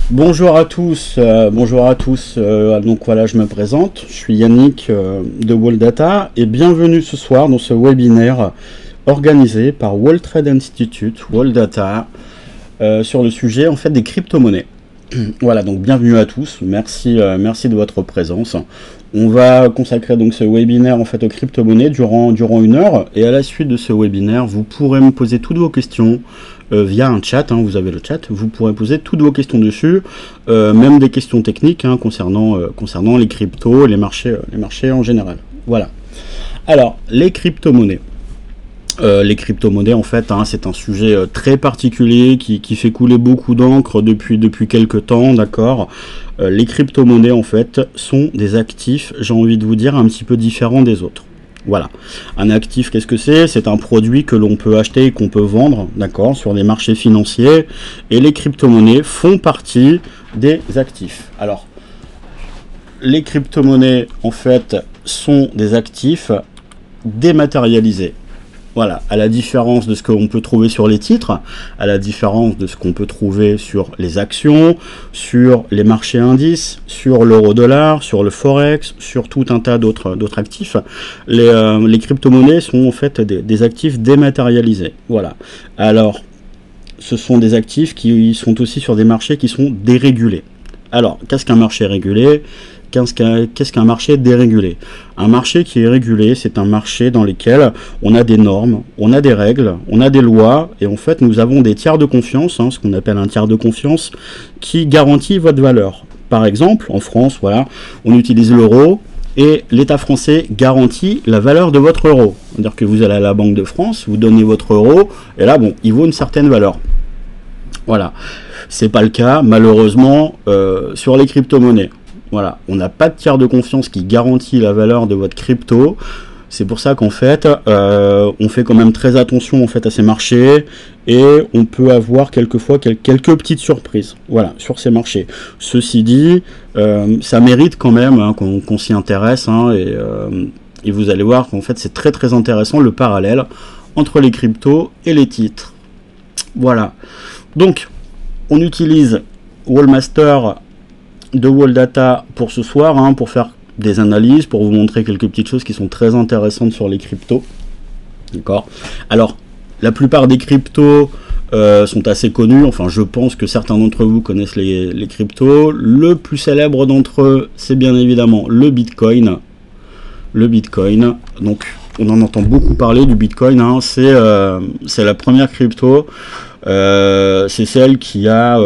Bonjour à tous, donc voilà, je me présente, je suis Yannick de WallData et bienvenue ce soir dans ce webinaire organisé par World Trade Institute, WallData, sur le sujet en fait des crypto-monnaies. Voilà, donc bienvenue à tous, merci de votre présence. On va consacrer donc ce webinaire en fait aux crypto-monnaies durant 1 heure, et à la suite de ce webinaire, vous pourrez me poser toutes vos questions via un chat, vous avez le chat, vous pourrez poser toutes vos questions dessus, même des questions techniques concernant les cryptos et les marchés en général. Voilà. Alors, les crypto-monnaies. Les crypto-monnaies, en fait, c'est un sujet très particulier qui fait couler beaucoup d'encre depuis quelques temps, d'accord. Les crypto-monnaies, en fait, sont des actifs, j'ai envie de vous dire, un petit peu différents des autres. Voilà. Un actif, qu'est-ce que c'est? C'est un produit que l'on peut acheter et qu'on peut vendre, d'accord, sur les marchés financiers. Et les crypto-monnaies font partie des actifs. Alors, les crypto-monnaies, en fait, sont des actifs dématérialisés. Voilà, à la différence de ce qu'on peut trouver sur les titres, à la différence de ce qu'on peut trouver sur les actions, sur les marchés indices, sur l'euro-dollar, sur le forex, sur tout un tas d'autres actifs, les crypto-monnaies sont en fait des actifs dématérialisés. Voilà. Alors, ce sont des actifs qui sont aussi sur des marchés qui sont dérégulés. Alors, qu'est-ce qu'un marché régulé ? Qu'est-ce qu'un marché dérégulé? Un marché qui est régulé, c'est un marché dans lequel on a des normes, on a des règles, on a des lois, et en fait nous avons des tiers de confiance, ce qu'on appelle un tiers de confiance, qui garantit votre valeur. Par exemple, en France, voilà, on utilise l'euro, et l'État français garantit la valeur de votre euro. C'est-à-dire que vous allez à la Banque de France, vous donnez votre euro, et là, bon, il vaut une certaine valeur. Voilà. C'est pas le cas, malheureusement, sur les crypto-monnaies. Voilà, on n'a pas de tiers de confiance qui garantit la valeur de votre crypto. C'est pour ça qu'en fait, on fait quand même très attention en fait à ces marchés, et on peut avoir quelquefois quelques petites surprises. Voilà, sur ces marchés. Ceci dit, ça mérite quand même qu'on s'y intéresse, et vous allez voir qu'en fait c'est très très intéressant le parallèle entre les cryptos et les titres. Voilà. Donc, on utilise Wallmaster de WallData pour ce soir, pour faire des analyses, pour vous montrer quelques petites choses qui sont très intéressantes sur les cryptos. D'accord. Alors, la plupart des cryptos sont assez connus, enfin je pense que certains d'entre vous connaissent les cryptos. Le plus célèbre d'entre eux, c'est bien évidemment le Bitcoin. Le Bitcoin, donc on en entend beaucoup parler du Bitcoin, c'est la première crypto, c'est celle qui a,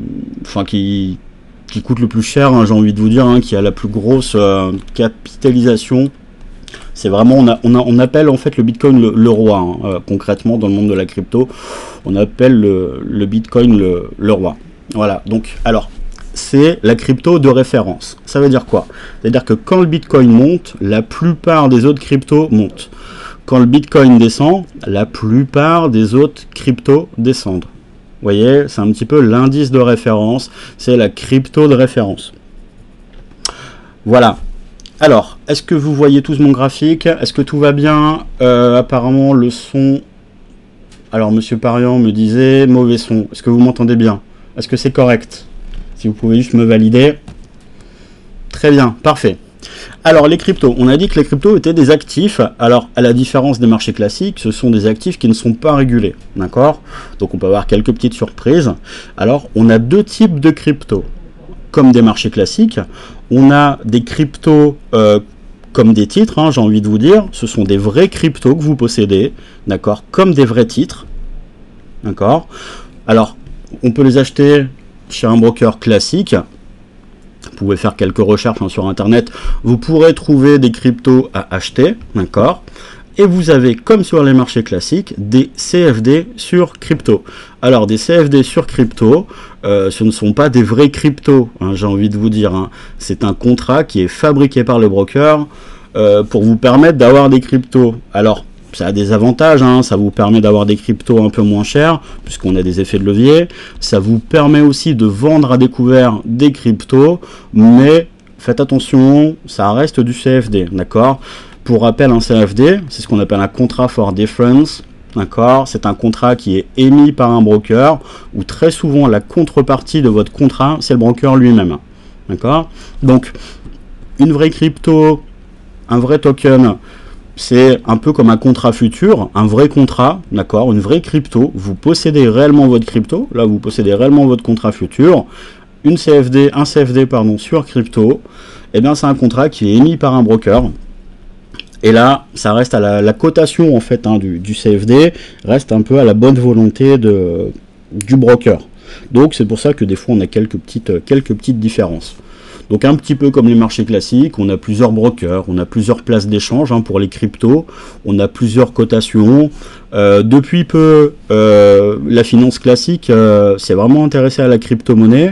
qui coûte le plus cher, j'ai envie de vous dire, qui a la plus grosse capitalisation. C'est vraiment, on appelle en fait le Bitcoin le roi, concrètement dans le monde de la crypto, on appelle le Bitcoin le roi. Voilà, donc alors, c'est la crypto de référence. Ça veut dire quoi? C'est-à-dire que quand le Bitcoin monte, la plupart des autres cryptos montent. Quand le Bitcoin descend, la plupart des autres cryptos descendent. Vous voyez, c'est un petit peu l'indice de référence, c'est la crypto de référence. Voilà. Alors, est-ce que vous voyez tous mon graphique? Est-ce que tout va bien? Apparemment, le son... Alors, Monsieur Parian me disait, mauvais son. Est-ce que vous m'entendez bien? Est-ce que c'est correct? Si vous pouvez juste me valider. Très bien, parfait. Alors les cryptos, on a dit que les cryptos étaient des actifs. Alors à la différence des marchés classiques, ce sont des actifs qui ne sont pas régulés, d'accord? Donc on peut avoir quelques petites surprises. Alors on a deux types de cryptos. Comme des marchés classiques, on a des cryptos comme des titres, j'ai envie de vous dire. Ce sont des vrais cryptos que vous possédez, d'accord? Comme des vrais titres, d'accord? Alors on peut les acheter chez un broker classique. Vous pouvez faire quelques recherches sur internet, vous pourrez trouver des cryptos à acheter, d'accord? Et vous avez, comme sur les marchés classiques, des CFD sur crypto. Alors des CFD sur crypto, ce ne sont pas des vrais cryptos, j'ai envie de vous dire. C'est un contrat qui est fabriqué par le broker pour vous permettre d'avoir des cryptos. Alors, ça a des avantages, ça vous permet d'avoir des cryptos un peu moins chers, puisqu'on a des effets de levier. Ça vous permet aussi de vendre à découvert des cryptos, mais faites attention, ça reste du CFD, d'accord? Pour rappel, un CFD, c'est ce qu'on appelle un contrat for difference, d'accord? C'est un contrat qui est émis par un broker, où très souvent la contrepartie de votre contrat, c'est le broker lui-même, d'accord? Donc, une vraie crypto, un vrai token, c'est un peu comme un contrat futur, un vrai contrat, d'accord? Une vraie crypto, vous possédez réellement votre crypto, là vous possédez réellement votre contrat futur, un CFD pardon, sur crypto, et bien c'est un contrat qui est émis par un broker. Et là, ça reste à la cotation en fait du CFD, reste un peu à la bonne volonté du broker. Donc c'est pour ça que des fois on a quelques petites différences. Donc un petit peu comme les marchés classiques, on a plusieurs brokers, on a plusieurs places d'échange pour les cryptos, on a plusieurs cotations. Depuis peu, la finance classique s'est vraiment intéressée à la crypto-monnaie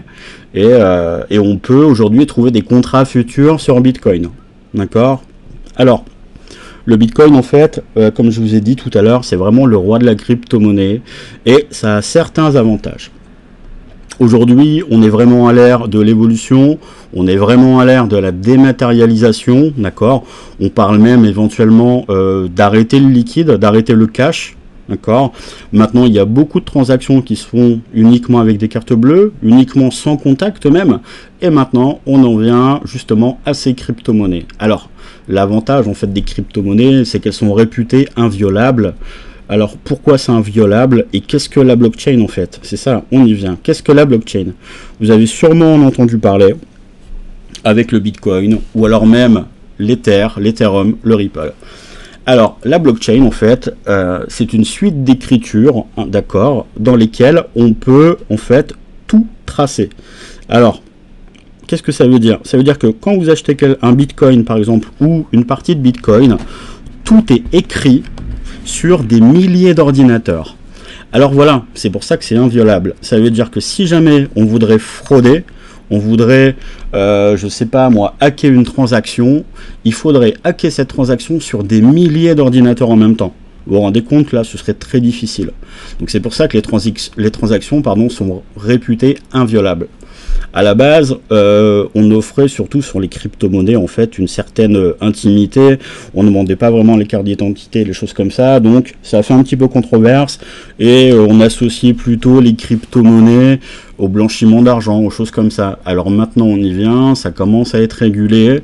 et on peut aujourd'hui trouver des contrats futurs sur Bitcoin. D'accord ? Alors, le Bitcoin, en fait, comme je vous ai dit tout à l'heure, c'est vraiment le roi de la crypto-monnaie et ça a certains avantages. Aujourd'hui, on est vraiment à l'ère de l'évolution, on est vraiment à l'ère de la dématérialisation, d'accord? On parle même éventuellement d'arrêter le liquide, d'arrêter le cash, d'accord? Maintenant, il y a beaucoup de transactions qui se font uniquement avec des cartes bleues, uniquement sans contact même, et maintenant, on en vient justement à ces crypto-monnaies. Alors, l'avantage en fait des crypto-monnaies, c'est qu'elles sont réputées inviolables. Alors pourquoi c'est inviolable et qu'est-ce que la blockchain en fait? C'est ça, on y vient. Qu'est-ce que la blockchain? Vous avez sûrement entendu parler avec le Bitcoin ou alors même l'Ether, l'Ethereum, le Ripple. Alors la blockchain en fait, c'est une suite d'écritures, d'accord, dans lesquelles on peut en fait tout tracer. Alors qu'est-ce que ça veut dire? Ça veut dire que quand vous achetez un Bitcoin par exemple ou une partie de Bitcoin, tout est écrit sur des milliers d'ordinateurs. Alors voilà, c'est pour ça que c'est inviolable. Ça veut dire que si jamais on voudrait frauder, on voudrait, je sais pas moi, hacker une transaction, il faudrait hacker cette transaction sur des milliers d'ordinateurs en même temps. Vous vous rendez compte, là, ce serait très difficile. Donc c'est pour ça que les transactions sont réputées inviolables. À la base, on offrait surtout sur les crypto-monnaies en fait une certaine intimité. On ne demandait pas vraiment les cartes d'identité, les choses comme ça. Donc ça a fait un petit peu controverse et on associait plutôt les crypto-monnaies au blanchiment d'argent, aux choses comme ça. Alors maintenant on y vient, ça commence à être régulé.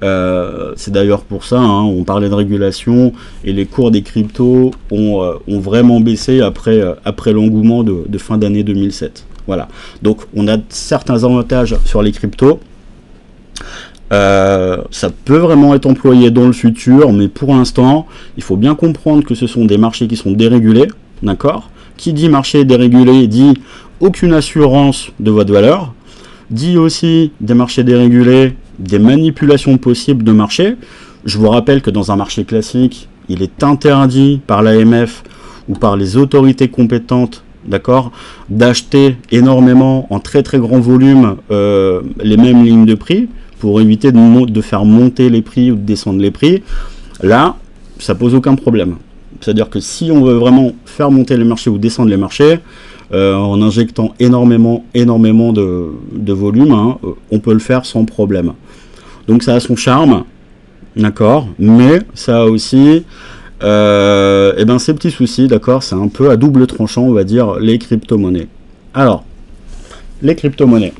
C'est d'ailleurs pour ça, on parlait de régulation et les cours des cryptos ont vraiment baissé après l'engouement de fin d'année 2007. Voilà, donc on a certains avantages sur les cryptos. Ça peut vraiment être employé dans le futur, mais pour l'instant, il faut bien comprendre que ce sont des marchés qui sont dérégulés, d'accord? Qui dit marché dérégulé dit aucune assurance de votre valeur, dit aussi des marchés dérégulés, des manipulations possibles de marché. Je vous rappelle que dans un marché classique, il est interdit par l'AMF ou par les autorités compétentes, d'accord, d'acheter énormément en très très grand volume les mêmes lignes de prix pour éviter de faire monter les prix ou de descendre les prix. Là, ça pose aucun problème. C'est-à-dire que si on veut vraiment faire monter les marchés ou descendre les marchés en injectant énormément de volume, on peut le faire sans problème. Donc ça a son charme, d'accord, mais ça a aussi ces petits soucis, d'accord, c'est un peu à double tranchant, on va dire, les crypto-monnaies. Alors, les crypto-monnaies,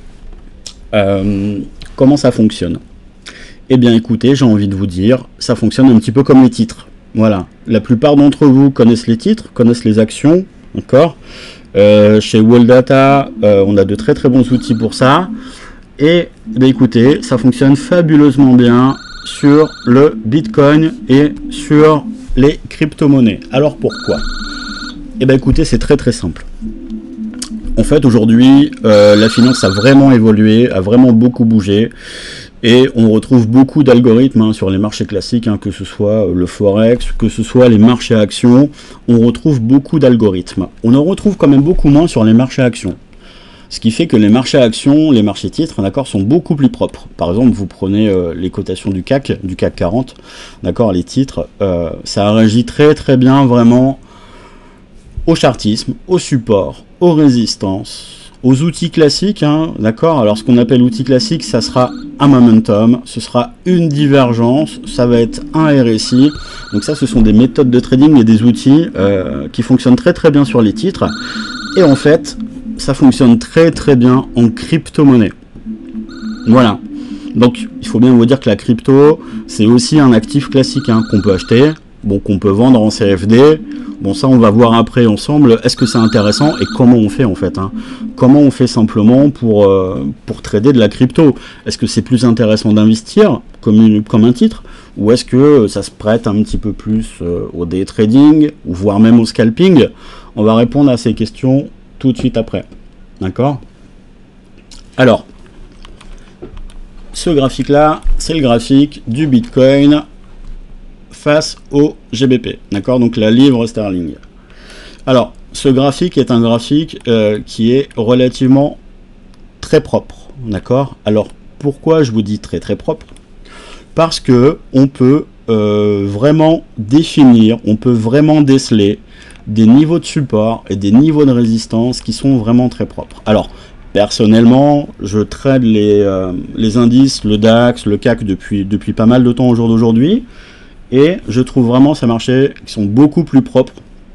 comment ça fonctionne? Eh bien, écoutez, j'ai envie de vous dire, ça fonctionne un petit peu comme les titres. Voilà, la plupart d'entre vous connaissent les titres, connaissent les actions, d'accord. Chez World.data, on a de très très bons outils pour ça. Et écoutez, ça fonctionne fabuleusement bien sur le Bitcoin et sur les crypto-monnaies. Alors pourquoi? Eh bien écoutez, c'est très très simple. En fait aujourd'hui, la finance a vraiment évolué, a vraiment beaucoup bougé. Et on retrouve beaucoup d'algorithmes sur les marchés classiques, que ce soit le Forex, que ce soit les marchés actions. On retrouve beaucoup d'algorithmes. On en retrouve quand même beaucoup moins sur les marchés actions. Ce qui fait que les marchés actions, les marchés titres, d'accord, sont beaucoup plus propres. Par exemple, vous prenez les cotations du CAC 40, d'accord, les titres, ça réagit très très bien vraiment au chartisme, au support, aux résistances, aux outils classiques, hein, d'accord. Alors ce qu'on appelle outil classique, ça sera un momentum, ce sera une divergence, ça va être un RSI. Donc ça, ce sont des méthodes de trading et des outils qui fonctionnent très très bien sur les titres. Et en fait, ça fonctionne très très bien en crypto-monnaie. Voilà. Donc il faut bien vous dire que la crypto, c'est aussi un actif classique, hein, qu'on peut acheter, bon, qu'on peut vendre en CFD. Bon, ça, on va voir après ensemble. Est-ce que c'est intéressant et comment on fait en fait, hein. Comment on fait simplement pour trader de la crypto? Est-ce que c'est plus intéressant d'investir comme un titre, ou est-ce que ça se prête un petit peu plus au day trading, ou voire même au scalping? On va répondre à ces questions tout de suite après. D'accord? Alors, ce graphique-là, c'est le graphique du Bitcoin face au GBP, d'accord, donc la livre sterling. Alors, ce graphique est un graphique qui est relativement très propre, d'accord. Alors, pourquoi je vous dis très très propre? Parce que on peut vraiment définir, on peut vraiment déceler des niveaux de support et des niveaux de résistance qui sont vraiment très propres. Alors, personnellement, je trade les indices, le DAX, le CAC depuis pas mal de temps au jour d'aujourd'hui. Et je trouve vraiment ces marchés qui sont beaucoup plus propres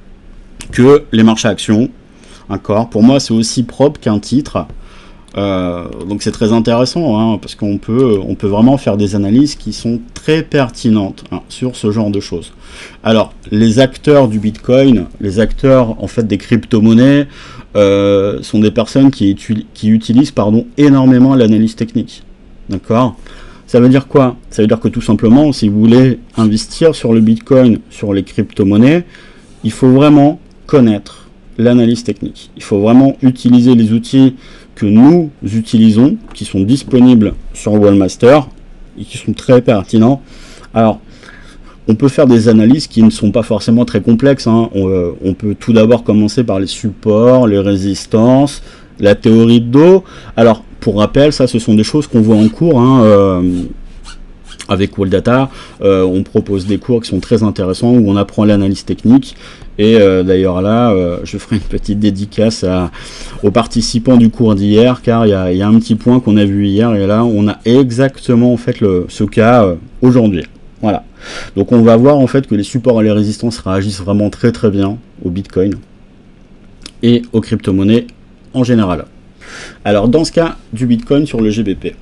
que les marchés actions. D'accord. Pour moi, c'est aussi propre qu'un titre. Donc c'est très intéressant, hein, parce qu'on peut vraiment faire des analyses qui sont très pertinentes, hein, sur ce genre de choses. Alors, les acteurs du Bitcoin, les acteurs en fait des crypto-monnaies, sont des personnes qui utilisent énormément l'analyse technique. D'accord. Ça veut dire quoi? Ça veut dire que tout simplement, si vous voulez investir sur le Bitcoin, sur les crypto-monnaies, il faut vraiment connaître l'analyse technique. Il faut vraiment utiliser les outils que nous utilisons, qui sont disponibles sur Wallmaster et qui sont très pertinents. Alors, on peut faire des analyses qui ne sont pas forcément très complexes, hein. On peut tout d'abord commencer par les supports, les résistances, la théorie de dos. Alors, pour rappel, ça, ce sont des choses qu'on voit en cours, hein, avec Walldata. On propose des cours qui sont très intéressants, où on apprend l'analyse technique. Et d'ailleurs là, je ferai une petite dédicace aux participants du cours d'hier, car il y a un petit point qu'on a vu hier, et là, on a exactement en fait ce cas aujourd'hui. Voilà. Donc on va voir en fait que les supports et les résistances réagissent vraiment très très bien au Bitcoin et aux crypto-monnaies en général. Alors dans ce cas du Bitcoin sur le GBP,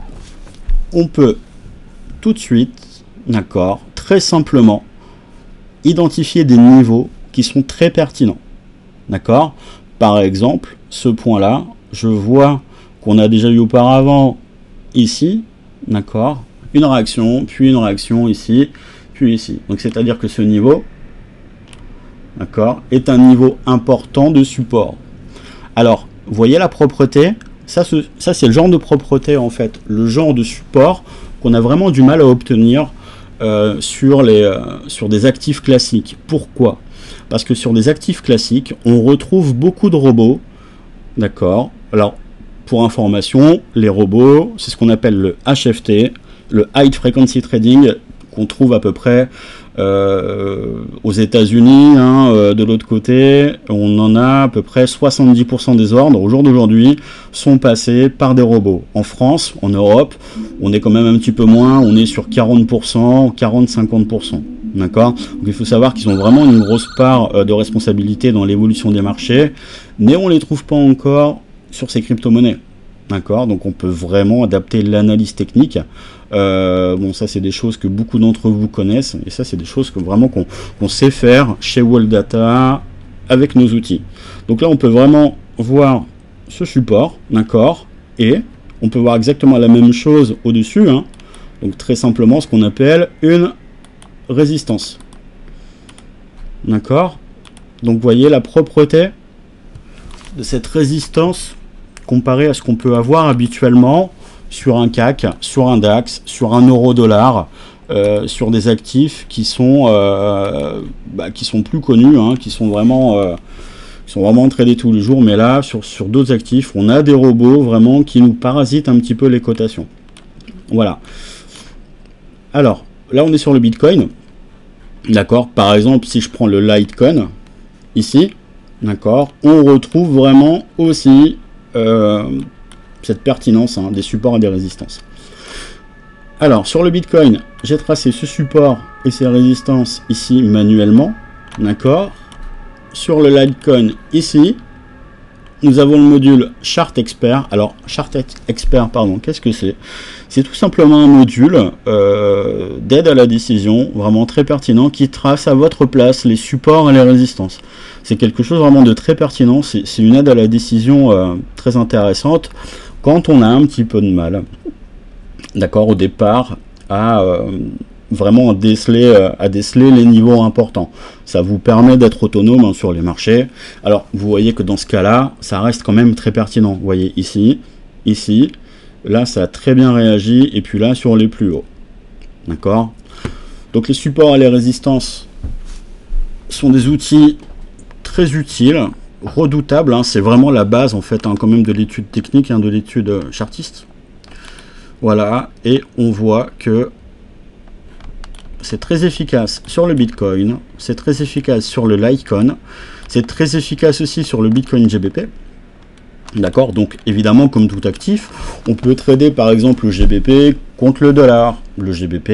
on peut tout de suite, d'accord, très simplement, identifier des niveaux qui sont très pertinents. D'accord. Par exemple, ce point-là, je vois qu'on a déjà eu auparavant ici, d'accord, une réaction, puis une réaction ici, puis ici. Donc c'est-à-dire que ce niveau, d'accord, est un niveau important de support. Alors, vous voyez la propreté, ça c'est le genre de propreté en fait, le genre de support qu'on a vraiment du mal à obtenir sur des actifs classiques. Pourquoi? Parce que sur des actifs classiques, on retrouve beaucoup de robots, d'accord. Alors, pour information, les robots, c'est ce qu'on appelle le HFT, le High Frequency Trading, qu'on trouve à peu près aux États-Unis, hein, de l'autre côté, on en a à peu près 70% des ordres au jour d'aujourd'hui sont passés par des robots. En France, en Europe, on est quand même un petit peu moins, on est sur 40%, 40-50%. D'accord. Donc il faut savoir qu'ils ont vraiment une grosse part de responsabilité dans l'évolution des marchés, mais on ne les trouve pas encore sur ces crypto-monnaies. D'accord. Donc on peut vraiment adapter l'analyse technique. Bon, ça c'est des choses que beaucoup d'entre vous connaissent, et ça c'est des choses que vraiment qu'on sait faire chez Walldata avec nos outils. Donc là on peut vraiment voir ce support, d'accord, et on peut voir exactement la même chose au-dessus, hein. Donc très simplement ce qu'on appelle une résistance. D'accord. Donc vous voyez la propreté de cette résistance comparée à ce qu'on peut avoir habituellement sur un CAC, sur un DAX, sur un euro-dollar, sur des actifs qui sont plus connus, hein, qui sont vraiment tradés tous les jours. Mais là, sur d'autres actifs, on a des robots vraiment qui nous parasitent un petit peu les cotations. Voilà. Alors, là, on est sur le Bitcoin. D'accord. Par exemple, si je prends le Litecoin, ici, d'accord, on retrouve vraiment aussi cette pertinence hein, des supports et des résistances. Alors, sur le Bitcoin, j'ai tracé ce support et ces résistances ici manuellement, d'accord. Sur le Litecoin, ici, nous avons le module Chart Expert. Alors, Chart Expert, pardon, qu'est-ce que c'est? C'est tout simplement un module d'aide à la décision, vraiment très pertinent, qui trace à votre place les supports et les résistances. C'est quelque chose vraiment de très pertinent, c'est une aide à la décision très intéressante quand on a un petit peu de mal, d'accord, au départ, à vraiment déceler les niveaux importants. Ça vous permet d'être autonome hein, sur les marchés. Alors, vous voyez que dans ce cas-là, ça reste quand même très pertinent. Vous voyez ici, là, ça a très bien réagi, et puis là, sur les plus hauts. D'accord? Donc, les supports et les résistances sont des outils très utiles, redoutables. Hein, c'est vraiment la base, en fait, hein, quand même, de l'étude technique, hein, de l'étude chartiste. Voilà, et on voit que c'est très efficace sur le Bitcoin, c'est très efficace sur le Litecoin, c'est très efficace aussi sur le Bitcoin GBP. D'accord, donc évidemment, comme tout actif, on peut trader par exemple le GBP contre le dollar, le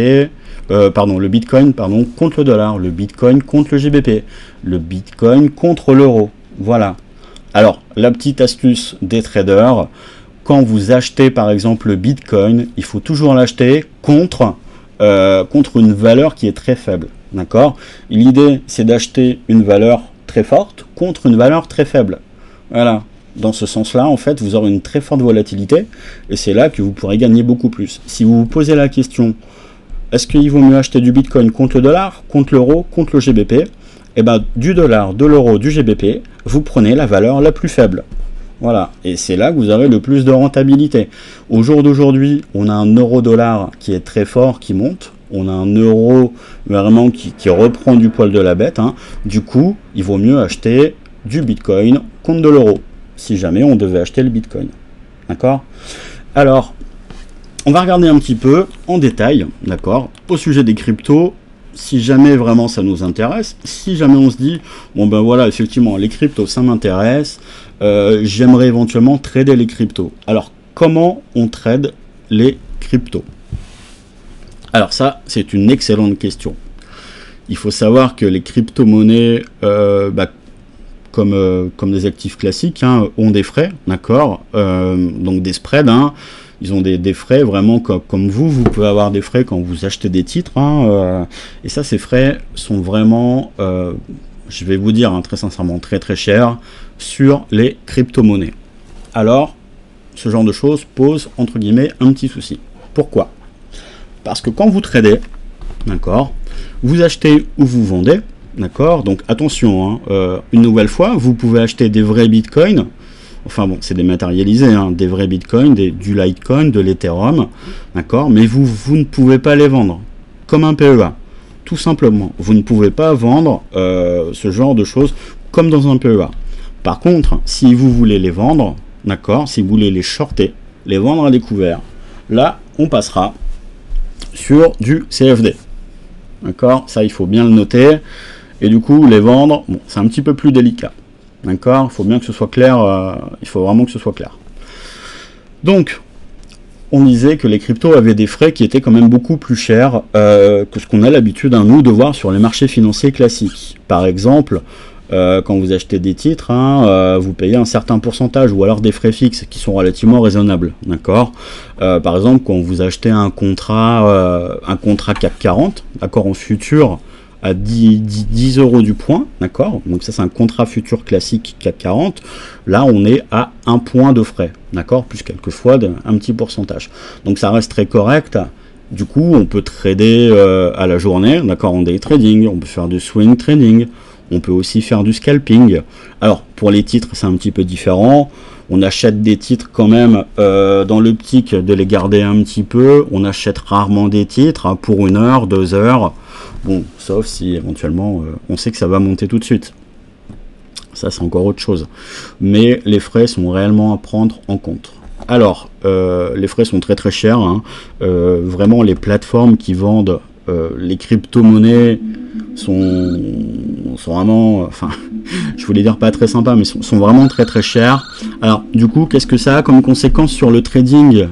Bitcoin contre le dollar, le Bitcoin contre le GBP, le Bitcoin contre l'euro. Voilà. Alors, la petite astuce des traders, quand vous achetez par exemple le Bitcoin, il faut toujours l'acheter contre une valeur qui est très faible, d'accord. L'idée c'est d'acheter une valeur très forte contre une valeur très faible. Voilà, dans ce sens là en fait vous aurez une très forte volatilité et c'est là que vous pourrez gagner beaucoup plus. Si vous vous posez la question est-ce qu'il vaut mieux acheter du Bitcoin contre le dollar, contre l'euro, contre le GBP, et ben du dollar, de l'euro, du GBP, vous prenez la valeur la plus faible. Voilà, et c'est là que vous avez le plus de rentabilité. Au jour d'aujourd'hui, on a un euro-dollar qui est très fort, qui monte. On a un euro vraiment qui reprend du poil de la bête. Hein. Du coup, il vaut mieux acheter du Bitcoin contre de l'euro, si jamais on devait acheter le Bitcoin. D'accord? Alors, on va regarder un petit peu en détail, d'accord, au sujet des cryptos. Si jamais vraiment ça nous intéresse, si jamais on se dit, bon ben voilà, effectivement, les cryptos, ça m'intéresse, j'aimerais éventuellement trader les cryptos. Alors, comment on trade les cryptos? Alors ça, c'est une excellente question. Il faut savoir que les crypto-monnaies, comme des actifs classiques, hein, ont des frais, d'accord, donc des spreads, hein. Ils ont des frais vraiment comme vous pouvez avoir des frais quand vous achetez des titres. Hein, et ça, ces frais sont vraiment, je vais vous dire hein, très sincèrement, très très chers sur les crypto-monnaies. Alors, ce genre de choses pose, entre guillemets, un petit souci. Pourquoi? Parce que quand vous tradez, d'accord, vous achetez ou vous vendez, d'accord, donc attention, hein, une nouvelle fois, vous pouvez acheter des vrais bitcoins. Enfin bon, c'est dématérialisé, hein, des vrais bitcoins, du Litecoin, de l'Ethereum, d'accord, mais vous ne pouvez pas les vendre, comme un PEA, tout simplement. Vous ne pouvez pas vendre ce genre de choses comme dans un PEA. Par contre, si vous voulez les vendre, d'accord, si vous voulez les shorter, les vendre à découvert, là, on passera sur du CFD. D'accord, ça, il faut bien le noter. Et du coup, les vendre, bon, c'est un petit peu plus délicat. D'accord, il faut bien que ce soit clair, il faut vraiment que ce soit clair. Donc, on disait que les cryptos avaient des frais qui étaient quand même beaucoup plus chers que ce qu'on a l'habitude, hein, nous, de voir sur les marchés financiers classiques. Par exemple, quand vous achetez des titres, hein, vous payez un certain pourcentage, ou alors des frais fixes qui sont relativement raisonnables. D'accord. Par exemple, quand vous achetez un contrat CAC 40, d'accord, en futur, à 10 euros du point, d'accord, donc ça c'est un contrat futur classique CAC 40, là on est à 1 point de frais, d'accord, plus quelquefois un petit pourcentage, donc ça reste très correct. Du coup on peut trader à la journée, d'accord, en day trading, on peut faire du swing trading, on peut aussi faire du scalping. Alors pour les titres c'est un petit peu différent, on achète des titres quand même dans l'optique de les garder un petit peu, on achète rarement des titres hein, pour 1 heure, 2 heures, bon, sauf si éventuellement on sait que ça va monter tout de suite. Ça c'est encore autre chose. Mais les frais sont réellement à prendre en compte. Alors, les frais sont très très chers. Hein. Vraiment, les plateformes qui vendent les crypto-monnaies sont vraiment... Enfin, je voulais dire pas très sympa, mais sont vraiment très très chers. Alors du coup, qu'est-ce que ça a comme conséquence sur le trading,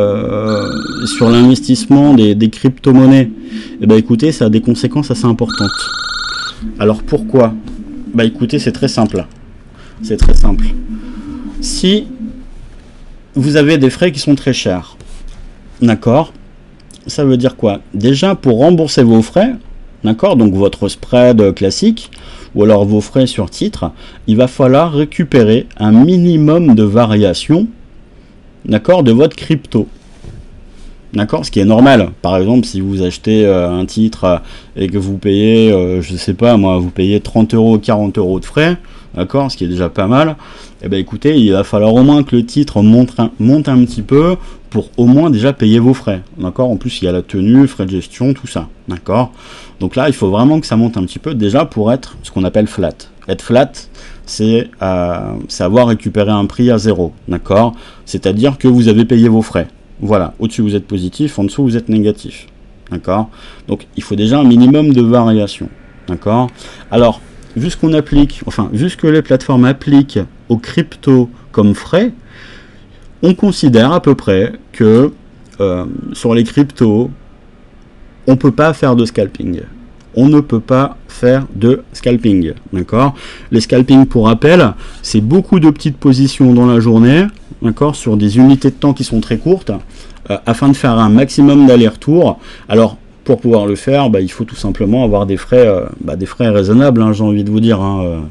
sur l'investissement des crypto-monnaies? Eh ben écoutez, ça a des conséquences assez importantes. Alors pourquoi? Bah écoutez, c'est très simple. C'est très simple. Si vous avez des frais qui sont très chers, d'accord, ça veut dire quoi? Déjà, pour rembourser vos frais, d'accord, donc votre spread classique, ou alors vos frais sur titre, il va falloir récupérer un minimum de variation, d'accord, de votre crypto. D'accord, ce qui est normal. Par exemple, si vous achetez un titre et que vous payez, je sais pas moi, vous payez 30 euros, 40 euros de frais, d'accord, ce qui est déjà pas mal, eh ben écoutez, il va falloir au moins que le titre monte un petit peu pour au moins déjà payer vos frais, d'accord. En plus, il y a la tenue, frais de gestion, tout ça, d'accord. Donc là, il faut vraiment que ça monte un petit peu déjà pour être ce qu'on appelle flat. Être flat, c'est avoir récupéré un prix à zéro, d'accord. C'est-à-dire que vous avez payé vos frais. Voilà, au-dessus vous êtes positif, en dessous vous êtes négatif. D'accord? Donc il faut déjà un minimum de variation. D'accord? Alors, vu ce qu'on applique, enfin, vu ce que les plateformes appliquent aux cryptos comme frais, on considère à peu près que sur les cryptos, on ne peut pas faire de scalping. On ne peut pas faire de scalping. D'accord? Les scalping, pour rappel, c'est beaucoup de petites positions dans la journée, d'accord, sur des unités de temps qui sont très courtes, afin de faire un maximum d'aller-retour. Alors, pour pouvoir le faire, bah, il faut tout simplement avoir des frais raisonnables, hein, j'ai envie de vous dire. Hein,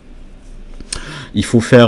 il faut faire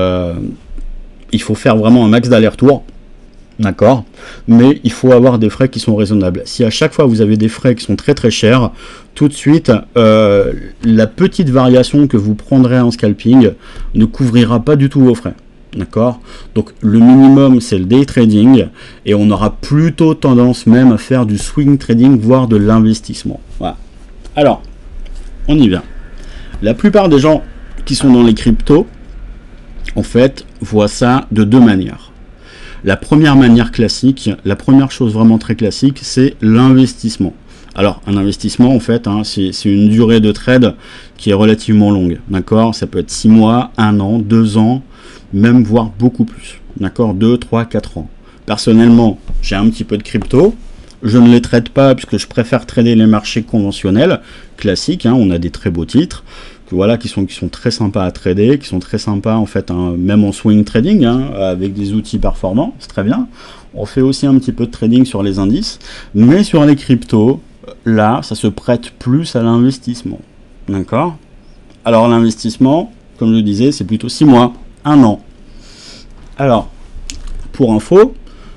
vraiment un max d'aller-retour. D'accord, mais il faut avoir des frais qui sont raisonnables. Si à chaque fois vous avez des frais qui sont très très chers, tout de suite, la petite variation que vous prendrez en scalping ne couvrira pas du tout vos frais. D'accord, donc le minimum c'est le day trading et on aura plutôt tendance même à faire du swing trading, voire de l'investissement. Voilà. Alors, on y vient. La plupart des gens qui sont dans les cryptos, en fait, voient ça de deux manières. La première manière classique, la première chose vraiment très classique, c'est l'investissement. Alors, un investissement, en fait, hein, c'est une durée de trade qui est relativement longue. D'accord, ça peut être 6 mois, 1 an, 2 ans, même voire beaucoup plus. D'accord, 2, 3, 4 ans. Personnellement, j'ai un petit peu de crypto. Je ne les trade pas puisque je préfère trader les marchés conventionnels, classiques. Hein, on a des très beaux titres. Voilà, qui sont très sympas à trader, qui sont très sympas en fait, hein, même en swing trading, hein, avec des outils performants, c'est très bien. On fait aussi un petit peu de trading sur les indices, mais sur les cryptos, là, ça se prête plus à l'investissement. D'accord? Alors l'investissement, comme je le disais, c'est plutôt 6 mois, 1 an. Alors, pour info,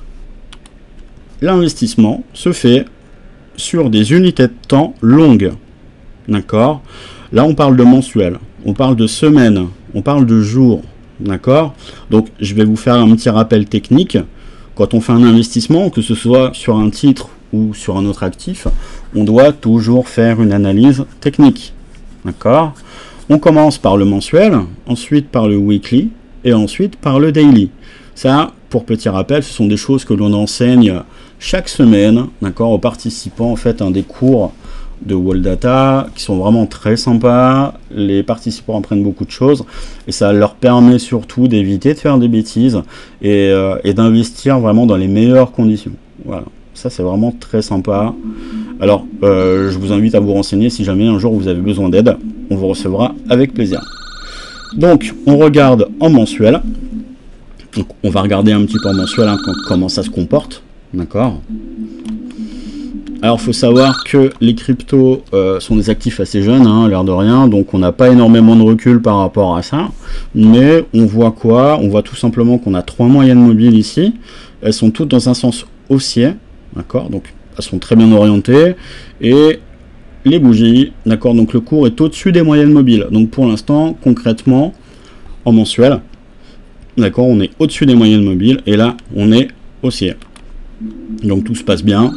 l'investissement se fait sur des unités de temps longues. D'accord? Là, on parle de mensuel, on parle de semaine, on parle de jours, d'accord? Donc, je vais vous faire un petit rappel technique. Quand on fait un investissement, que ce soit sur un titre ou sur un autre actif, on doit toujours faire une analyse technique, d'accord? On commence par le mensuel, ensuite par le weekly et ensuite par le daily. Ça, pour petit rappel, ce sont des choses que l'on enseigne chaque semaine, d'accord, aux participants, en fait, des cours de Wall Data qui sont vraiment très sympas. Les participants apprennent beaucoup de choses et ça leur permet surtout d'éviter de faire des bêtises et d'investir vraiment dans les meilleures conditions. Voilà, ça c'est vraiment très sympa. Alors je vous invite à vous renseigner si jamais un jour vous avez besoin d'aide, on vous recevra avec plaisir. Donc on regarde en mensuel. Donc on va regarder un petit peu en mensuel, hein, comment ça se comporte, d'accord. Alors, il faut savoir que les cryptos sont des actifs assez jeunes, hein, l'air de rien, donc on n'a pas énormément de recul par rapport à ça. Mais on voit quoi? On voit tout simplement qu'on a 3 moyennes mobiles ici. Elles sont toutes dans un sens haussier, d'accord? Donc, elles sont très bien orientées. Et les bougies, d'accord? Donc, le cours est au-dessus des moyennes mobiles. Donc, pour l'instant, concrètement, en mensuel, d'accord, on est au-dessus des moyennes mobiles. Et là, on est haussier. Donc, tout se passe bien.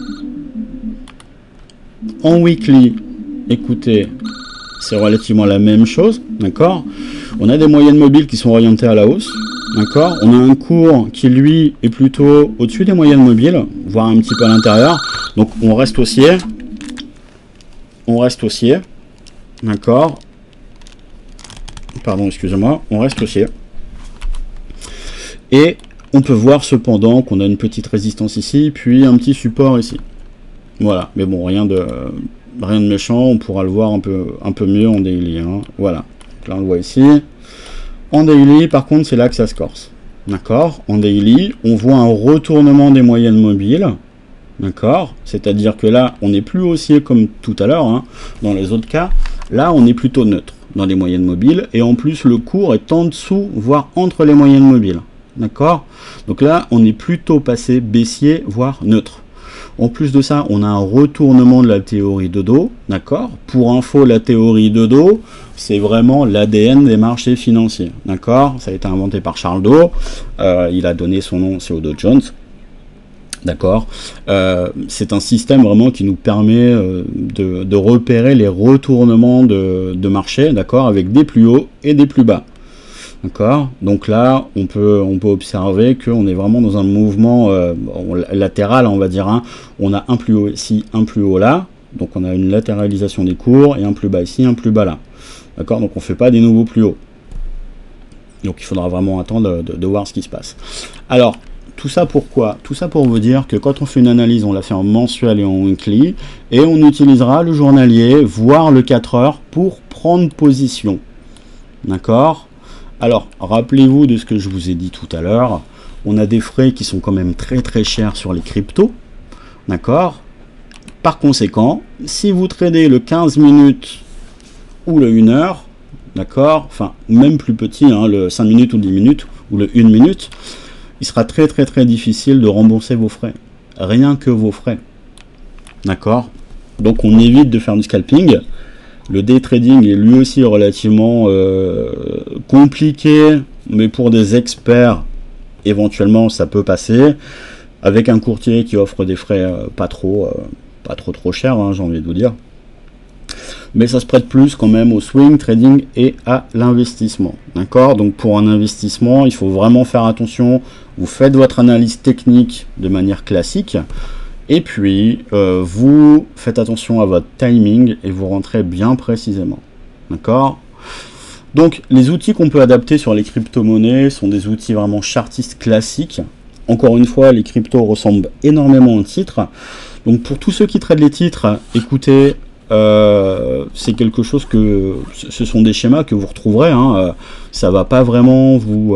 En weekly, écoutez, c'est relativement la même chose, d'accord. On a des moyennes mobiles qui sont orientées à la hausse, d'accord. On a un cours qui, lui, est plutôt au-dessus des moyennes mobiles, voire un petit peu à l'intérieur. Donc, on reste haussier. On reste haussier, d'accord. Pardon, excusez-moi, on reste haussier. Et on peut voir cependant qu'on a une petite résistance ici, puis un petit support ici. Voilà, mais bon, rien de méchant, on pourra le voir un peu mieux en daily. Hein. Voilà, donc là on le voit ici. En daily, par contre, c'est là que ça se corse. D'accord? En daily, on voit un retournement des moyennes mobiles. D'accord? C'est-à-dire que là, on n'est plus haussier comme tout à l'heure, hein, dans les autres cas. Là, on est plutôt neutre dans les moyennes mobiles. Et en plus, le cours est en dessous, voire entre les moyennes mobiles. D'accord? Donc là, on est plutôt passé baissier, voire neutre. En plus de ça, on a un retournement de la théorie de dos. D'accord? Pour info, la théorie de dos, c'est vraiment l'ADN des marchés financiers. D'accord? Ça a été inventé par Charles Dow. Il a donné son nom, c'est au Dow Jones. D'accord, c'est un système vraiment qui nous permet de repérer les retournements de marché, d'accord, avec des plus hauts et des plus bas. D'accord, donc là on peut observer qu'on est vraiment dans un mouvement latéral, on va dire. Hein. On a un plus haut ici, un plus haut là, donc on a une latéralisation des cours, et un plus bas ici, un plus bas là. D'accord, donc on ne fait pas des nouveaux plus hauts. Donc il faudra vraiment attendre de voir ce qui se passe. Alors, tout ça pourquoi? Tout ça pour vous dire que quand on fait une analyse, on la fait en mensuel et en weekly, et on utilisera le journalier, voire le 4 heures, pour prendre position. D'accord? Alors, rappelez-vous de ce que je vous ai dit tout à l'heure, on a des frais qui sont quand même très très chers sur les cryptos. D'accord? Par conséquent, si vous tradez le 15 minutes ou le 1 heure, d'accord? Enfin, même plus petit, hein, le 5 minutes ou 10 minutes, ou le 1 minute, il sera très très très difficile de rembourser vos frais. Rien que vos frais. D'accord? Donc on évite de faire du scalping. Le day trading est lui aussi relativement compliqué, mais pour des experts, éventuellement ça peut passer. Avec un courtier qui offre des frais pas trop chers, hein, j'ai envie de vous dire. Mais ça se prête plus quand même au swing trading et à l'investissement. D'accord? Donc pour un investissement, il faut vraiment faire attention. Vous faites votre analyse technique de manière classique. Et puis, vous faites attention à votre timing et vous rentrez bien précisément. D'accord? Donc les outils qu'on peut adapter sur les crypto-monnaies sont des outils vraiment chartistes classiques. Encore une fois, les cryptos ressemblent énormément aux titres. Donc pour tous ceux qui tradent les titres, écoutez... c'est quelque chose que ce sont des schémas que vous retrouverez, hein, ça va pas vraiment vous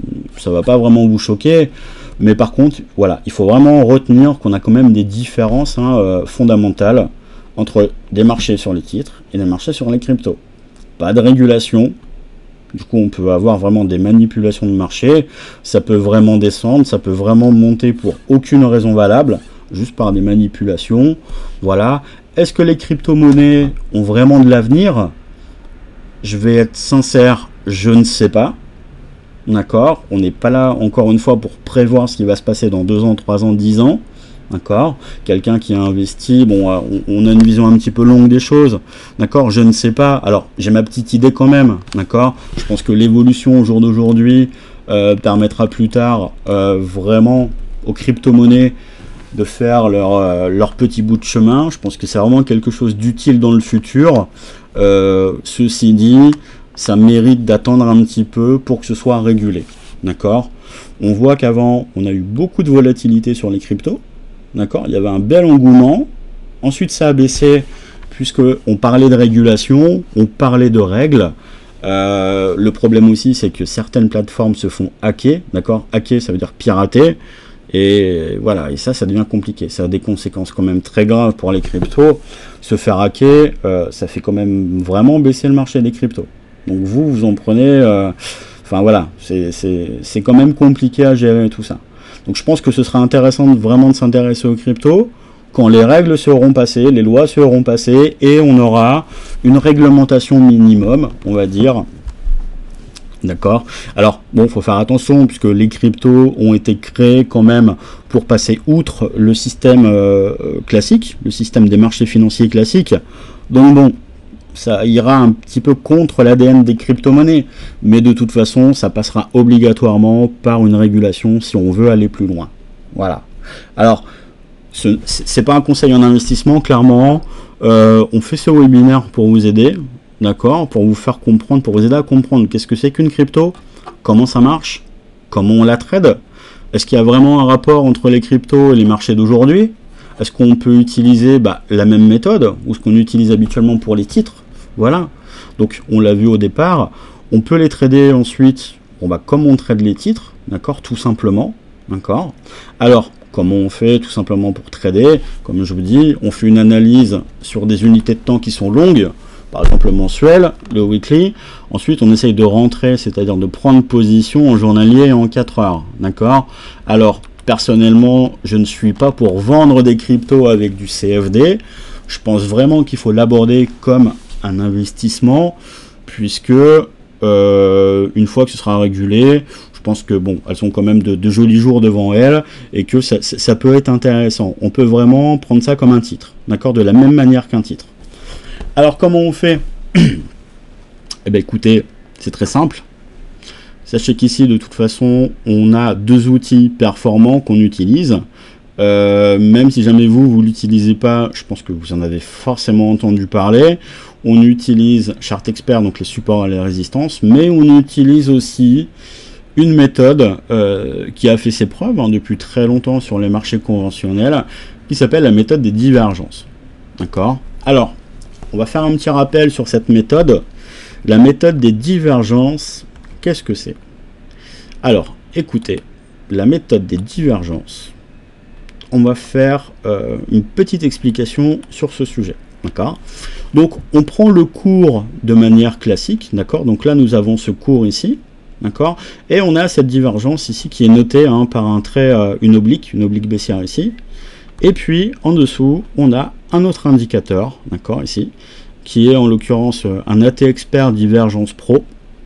choquer, mais par contre voilà, il faut vraiment retenir qu'on a quand même des différences fondamentales entre des marchés sur les titres et des marchés sur les cryptos. Pas de régulation, du coup on peut avoir vraiment des manipulations de marché, ça peut vraiment descendre, ça peut vraiment monter pour aucune raison valable, juste par des manipulations, voilà. Est-ce que les crypto-monnaies ont vraiment de l'avenir? Je vais être sincère, je ne sais pas. D'accord? On n'est pas là, encore une fois, pour prévoir ce qui va se passer dans 2 ans, 3 ans, 10 ans. D'accord? Quelqu'un qui a investi, bon, on a une vision un petit peu longue des choses. D'accord? Je ne sais pas. Alors, j'ai ma petite idée quand même. D'accord? Je pense que l'évolution au jour d'aujourd'hui permettra plus tard vraiment aux crypto-monnaies de faire leur petit bout de chemin. Je pense que c'est vraiment quelque chose d'utile dans le futur. Ceci dit, ça mérite d'attendre un petit peu pour que ce soit régulé. D'accord? On voit qu'avant, on a eu beaucoup de volatilité sur les cryptos. D'accord? Il y avait un bel engouement. Ensuite, ça a baissé puisqu'on parlait de régulation, on parlait de règles. Le problème aussi, c'est que certaines plateformes se font hacker. D'accord? Hacker, ça veut dire pirater. Et voilà, et ça devient compliqué. Ça a des conséquences quand même très graves pour les cryptos. Se faire hacker, ça fait quand même vraiment baisser le marché des cryptos. Donc vous en prenez... Enfin voilà, c'est quand même compliqué à gérer tout ça. Donc je pense que ce sera intéressant vraiment de s'intéresser aux cryptos quand les règles seront passées, les lois seront passées, et on aura une réglementation minimum, on va dire. D'accord. Alors, bon, il faut faire attention, puisque les cryptos ont été créés quand même pour passer outre le système classique, le système des marchés financiers classiques. Donc bon, ça ira un petit peu contre l'ADN des crypto-monnaies, mais de toute façon, ça passera obligatoirement par une régulation si on veut aller plus loin. Voilà. Alors, c'est pas un conseil en investissement, clairement. On fait ce webinaire pour vous aider. d'accord, pour vous faire comprendre, pour vous aider à comprendre qu'est-ce que c'est qu'une crypto, comment ça marche, comment on la trade, est-ce qu'il y a vraiment un rapport entre les cryptos et les marchés d'aujourd'hui, est-ce qu'on peut utiliser la même méthode, ou ce qu'on utilise habituellement pour les titres, voilà. Donc on l'a vu au départ, on peut les trader ensuite, comme on trade les titres, d'accord, tout simplement, d'accord. Alors, comment on fait tout simplement pour trader? Comme je vous dis, on fait une analyse sur des unités de temps qui sont longues, par exemple le mensuel, le weekly. Ensuite, on essaye de rentrer, c'est-à-dire de prendre position en journalier et en 4 heures, d'accord. Alors, personnellement, je ne suis pas pour vendre des cryptos avec du CFD. Je pense vraiment qu'il faut l'aborder comme un investissement, puisque une fois que ce sera régulé, je pense que elles sont quand même de jolis jours devant elles, et que ça peut être intéressant. On peut vraiment prendre ça comme un titre, d'accord, de la même manière qu'un titre. Alors comment on fait? Eh bien écoutez, c'est très simple. Sachez qu'ici, de toute façon, on a 2 outils performants qu'on utilise. Même si jamais vous l'utilisez pas, je pense que vous en avez forcément entendu parler. On utilise Chart Expert, donc les supports et les résistances, mais on utilise aussi une méthode qui a fait ses preuves depuis très longtemps sur les marchés conventionnels, qui s'appelle la méthode des divergences. D'accord? Alors, on va faire un petit rappel sur cette méthode. La méthode des divergences, qu'est-ce que c'est? Alors, écoutez, la méthode des divergences, on va faire une petite explication sur ce sujet. D'accord? Donc, on prend le cours de manière classique. D'accord? Donc là, nous avons ce cours ici. D'accord? Et on a cette divergence ici qui est notée par un trait, une oblique baissière ici. Et puis, en dessous, on a un autre indicateur, d'accord, ici, qui est en l'occurrence un AT Expert Divergence Pro,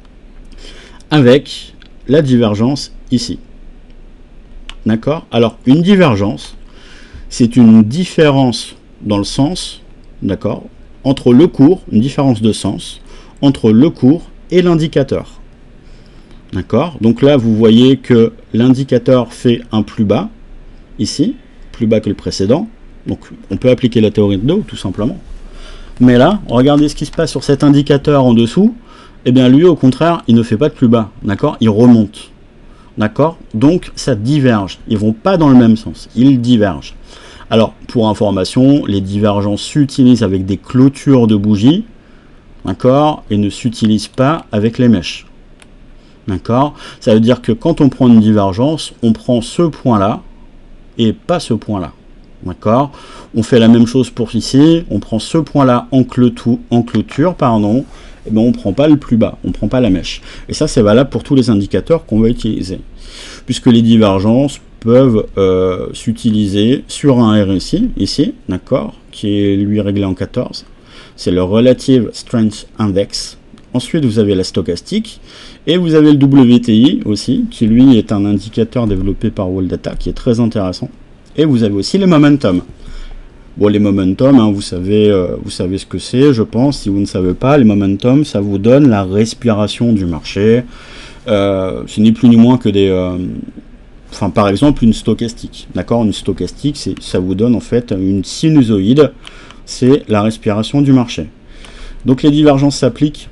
avec la divergence ici. D'accord? Alors, une divergence, c'est une différence dans le sens, d'accord, entre le cours, une différence de sens, entre le cours et l'indicateur. D'accord? Donc là, vous voyez que l'indicateur fait un plus bas, ici, plus bas que le précédent. Donc, on peut appliquer la théorie de Dow, tout simplement. Mais là, regardez ce qui se passe sur cet indicateur en dessous. Eh bien, lui, au contraire, il ne fait pas de plus bas. D'accord? Il remonte. D'accord? Donc, ça diverge. Ils ne vont pas dans le même sens. Ils divergent. Alors, pour information, les divergences s'utilisent avec des clôtures de bougies. D'accord? Et ne s'utilisent pas avec les mèches. D'accord? Ça veut dire que quand on prend une divergence, on prend ce point-là et pas ce point-là. D'accord? On fait la même chose pour ici. On prend ce point-là en clôture, pardon. Et bien, on ne prend pas le plus bas, on ne prend pas la mèche. Et ça, c'est valable pour tous les indicateurs qu'on va utiliser. Puisque les divergences peuvent s'utiliser sur un RSI, ici, d'accord, qui est lui réglé en 14. C'est le Relative Strength Index. Ensuite, vous avez la stochastique. Et vous avez le WTI aussi, qui lui est un indicateur développé par WorldData, qui est très intéressant. Et vous avez aussi les momentum. Bon, les momentum, vous savez ce que c'est, je pense. Si vous ne savez pas, les momentum, ça vous donne la respiration du marché. Ce n'est plus ni moins que des... par exemple, une stochastique. D'accord? Une stochastique, ça vous donne en fait une sinusoïde. C'est la respiration du marché. Donc les divergences s'appliquent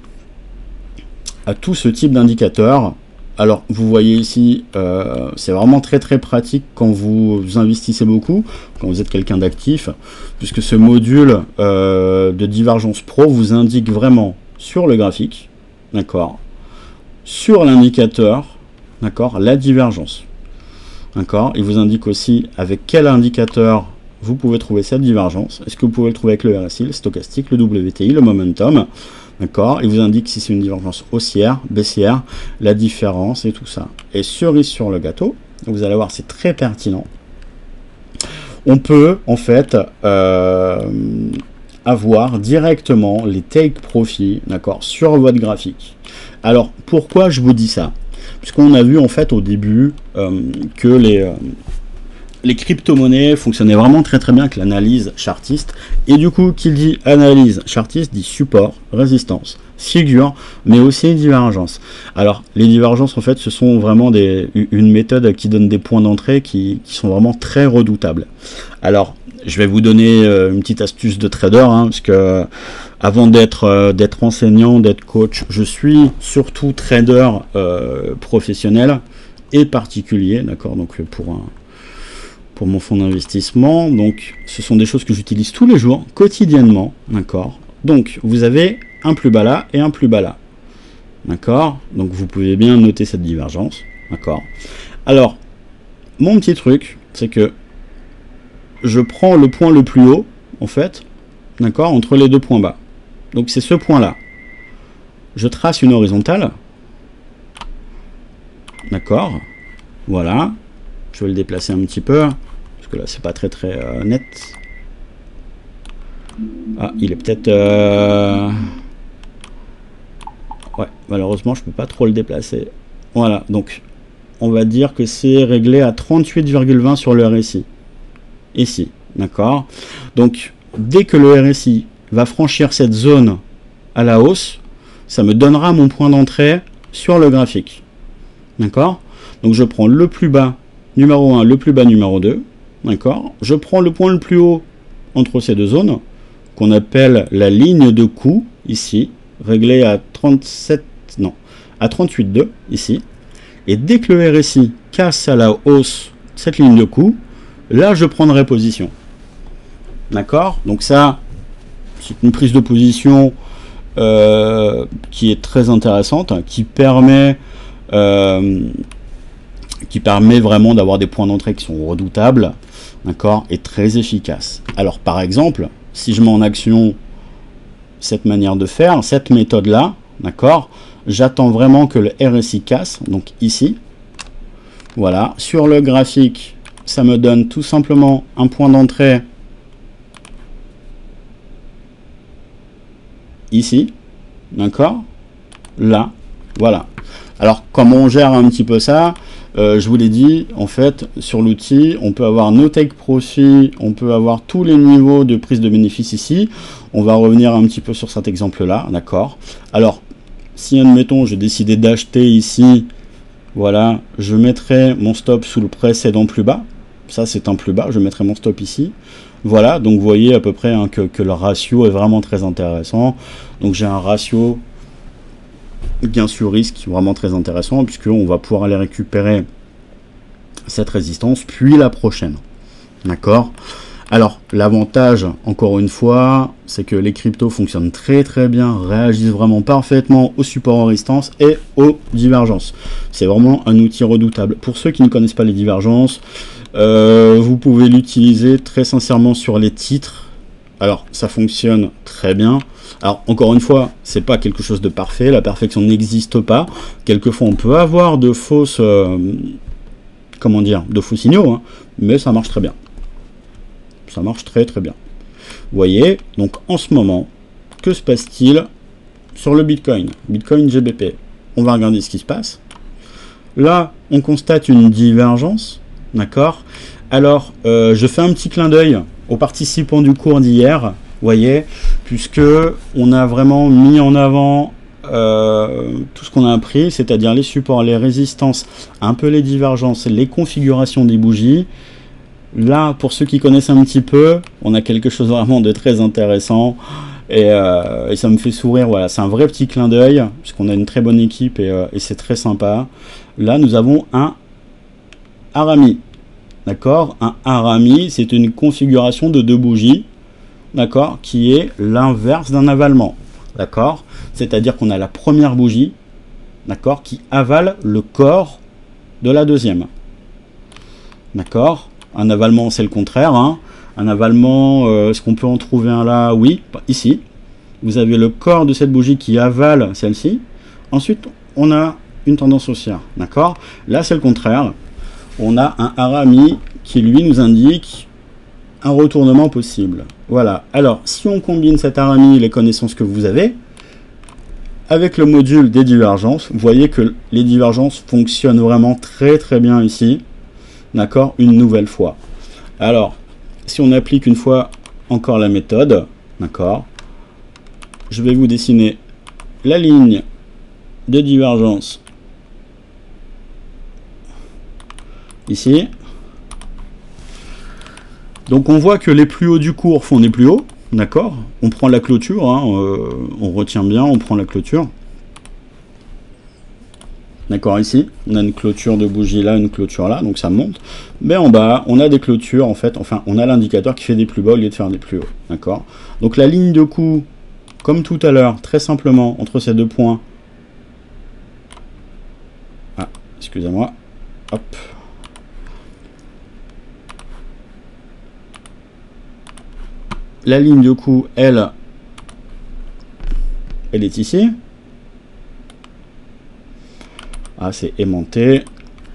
à tout ce type d'indicateur. Alors, vous voyez ici, c'est vraiment très très pratique quand vous investissez beaucoup, quand vous êtes quelqu'un d'actif, puisque ce module de divergence pro vous indique vraiment sur le graphique, d'accord, sur l'indicateur, d'accord, la divergence, d'accord. Il vous indique aussi avec quel indicateur vous pouvez trouver cette divergence. Est-ce que vous pouvez le trouver avec le RSI, le stochastique, le WTI, le momentum? D'accord, il vous indique si c'est une divergence haussière, baissière, la différence et tout ça. Et cerise sur le gâteau, vous allez voir, c'est très pertinent. On peut en fait avoir directement les take profit, d'accord, sur votre graphique. Alors pourquoi je vous dis ça? Puisqu'on a vu en fait au début que les crypto-monnaies fonctionnaient vraiment très très bien avec l'analyse chartiste. Et du coup, qui dit analyse chartiste dit support, résistance, figure, mais aussi divergence. Alors, les divergences, en fait, ce sont vraiment une méthode qui donne des points d'entrée qui sont vraiment très redoutables. Alors, Je vais vous donner une petite astuce de trader, hein, parce que avant d'être enseignant, d'être coach, je suis surtout trader professionnel et particulier, d'accord, donc pour mon fonds d'investissement. Donc ce sont des choses que j'utilise tous les jours, quotidiennement, d'accord. Donc vous avez un plus bas là et un plus bas là, d'accord. Donc vous pouvez bien noter cette divergence, d'accord. Alors mon petit truc, c'est que je prends le point le plus haut, en fait, d'accord, entre les deux points bas. Donc c'est ce point-là. Je trace une horizontale. D'accord. Voilà. Je vais le déplacer un petit peu, parce que là, c'est pas très net. Ah, il est peut-être... Ouais, malheureusement, je peux pas trop le déplacer. Voilà, donc, on va dire que c'est réglé à 38,20 sur le RSI. Ici, d'accord. Donc, dès que le RSI va franchir cette zone à la hausse, ça me donnera mon point d'entrée sur le graphique. D'accord. Donc, je prends le plus bas numéro 1, le plus bas numéro 2. D'accord. Je prends le point le plus haut entre ces deux zones, qu'on appelle la ligne de coup, ici, réglée à 38,2, ici. Et dès que le RSI casse à la hausse cette ligne de coup, là, je prendrai position. D'accord. Donc ça, c'est une prise de position qui est très intéressante, qui permet vraiment d'avoir des points d'entrée qui sont redoutables, d'accord, et très efficaces. Alors, par exemple, si je mets en action cette manière de faire, cette méthode-là, d'accord, j'attends vraiment que le RSI casse, donc ici. Voilà. Sur le graphique, ça me donne tout simplement un point d'entrée ici, d'accord, là, voilà. Alors comment on gère un petit peu ça, je vous l'ai dit, en fait, sur l'outil, on peut avoir no take profit, on peut avoir tous les niveaux de prise de bénéfice ici. On va revenir un petit peu sur cet exemple-là, d'accord. Alors, si admettons, j'ai décidé d'acheter ici, voilà, je mettrai mon stop sous le précédent plus bas. Ça, c'est un plus bas, je mettrai mon stop ici. Voilà, donc vous voyez à peu près hein, que le ratio est vraiment très intéressant. Donc j'ai un ratio gain sur risque vraiment très intéressant, puisqu'on va pouvoir aller récupérer cette résistance, puis la prochaine. D'accord. Alors, l'avantage, encore une fois, c'est que les cryptos fonctionnent très très bien, réagissent vraiment parfaitement aux supports en résistance et aux divergences. C'est vraiment un outil redoutable. Pour ceux qui ne connaissent pas les divergences, vous pouvez l'utiliser très sincèrement sur les titres. Alors, ça fonctionne très bien. Alors, encore une fois, c'est pas quelque chose de parfait. La perfection n'existe pas. Quelquefois, on peut avoir de fausses... comment dire, de faux signaux, hein, mais ça marche très bien. Ça marche très très bien. Vous voyez, donc en ce moment, que se passe-t-il sur le Bitcoin? Bitcoin GBP. On va regarder ce qui se passe. Là, on constate une divergence, d'accord. Alors, je fais un petit clin d'œil aux participants du cours d'hier, vous voyez, puisque on a vraiment mis en avant tout ce qu'on a appris, c'est-à-dire les supports, les résistances, un peu les divergences, les configurations des bougies. Là, pour ceux qui connaissent un petit peu, on a quelque chose vraiment de très intéressant et ça me fait sourire. Voilà, c'est un vrai petit clin d'œil puisqu'on a une très bonne équipe et c'est très sympa. Là, nous avons un harami, d'accord. Un harami, c'est une configuration de deux bougies, d'accord, qui est l'inverse d'un avalement, d'accord. C'est-à-dire qu'on a la première bougie, d'accord, qui avale le corps de la deuxième, d'accord. Un avalement, c'est le contraire. Hein. Un avalement, est-ce qu'on peut en trouver un là? Oui, ici. Vous avez le corps de cette bougie qui avale celle-ci. Ensuite, on a une tendance haussière. D'accord. Là, c'est le contraire. On a un harami qui, lui, nous indique un retournement possible. Voilà. Alors, si on combine cet harami et les connaissances que vous avez, avec le module des divergences, vous voyez que les divergences fonctionnent vraiment très très bien ici. D'accord, une nouvelle fois. Alors, si on applique une fois encore la méthode, d'accord, je vais vous dessiner la ligne de divergence ici. Donc on voit que les plus hauts du cours font des plus hauts, d'accord. On prend la clôture, hein, on retient bien, on prend la clôture. D'accord, ici, on a une clôture de bougie là, une clôture là, donc ça monte. Mais en bas, on a des clôtures, en fait, enfin, on a l'indicateur qui fait des plus bas au lieu de faire des plus hauts, d'accord. Donc la ligne de coup, comme tout à l'heure, très simplement, entre ces deux points. Ah, excusez-moi, hop. La ligne de coup, elle est ici. Ah, c'est aimanté.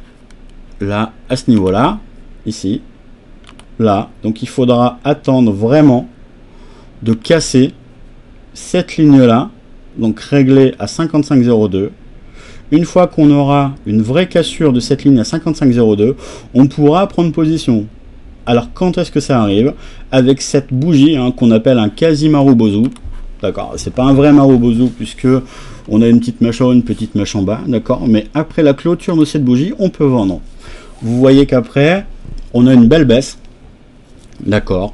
Là, à ce niveau-là, ici, là. Donc il faudra attendre vraiment de casser cette ligne-là, donc réglée à 55,02. Une fois qu'on aura une vraie cassure de cette ligne à 55,02, on pourra prendre position. Alors quand est-ce que ça arrive? Avec cette bougie hein, qu'on appelle un quasi-marubozu. D'accord, c'est pas un vrai marubozu puisque on a une petite mèche haut, une petite mèche en bas, d'accord. Mais après la clôture de cette bougie, on peut vendre. Vous voyez qu'après, on a une belle baisse, d'accord.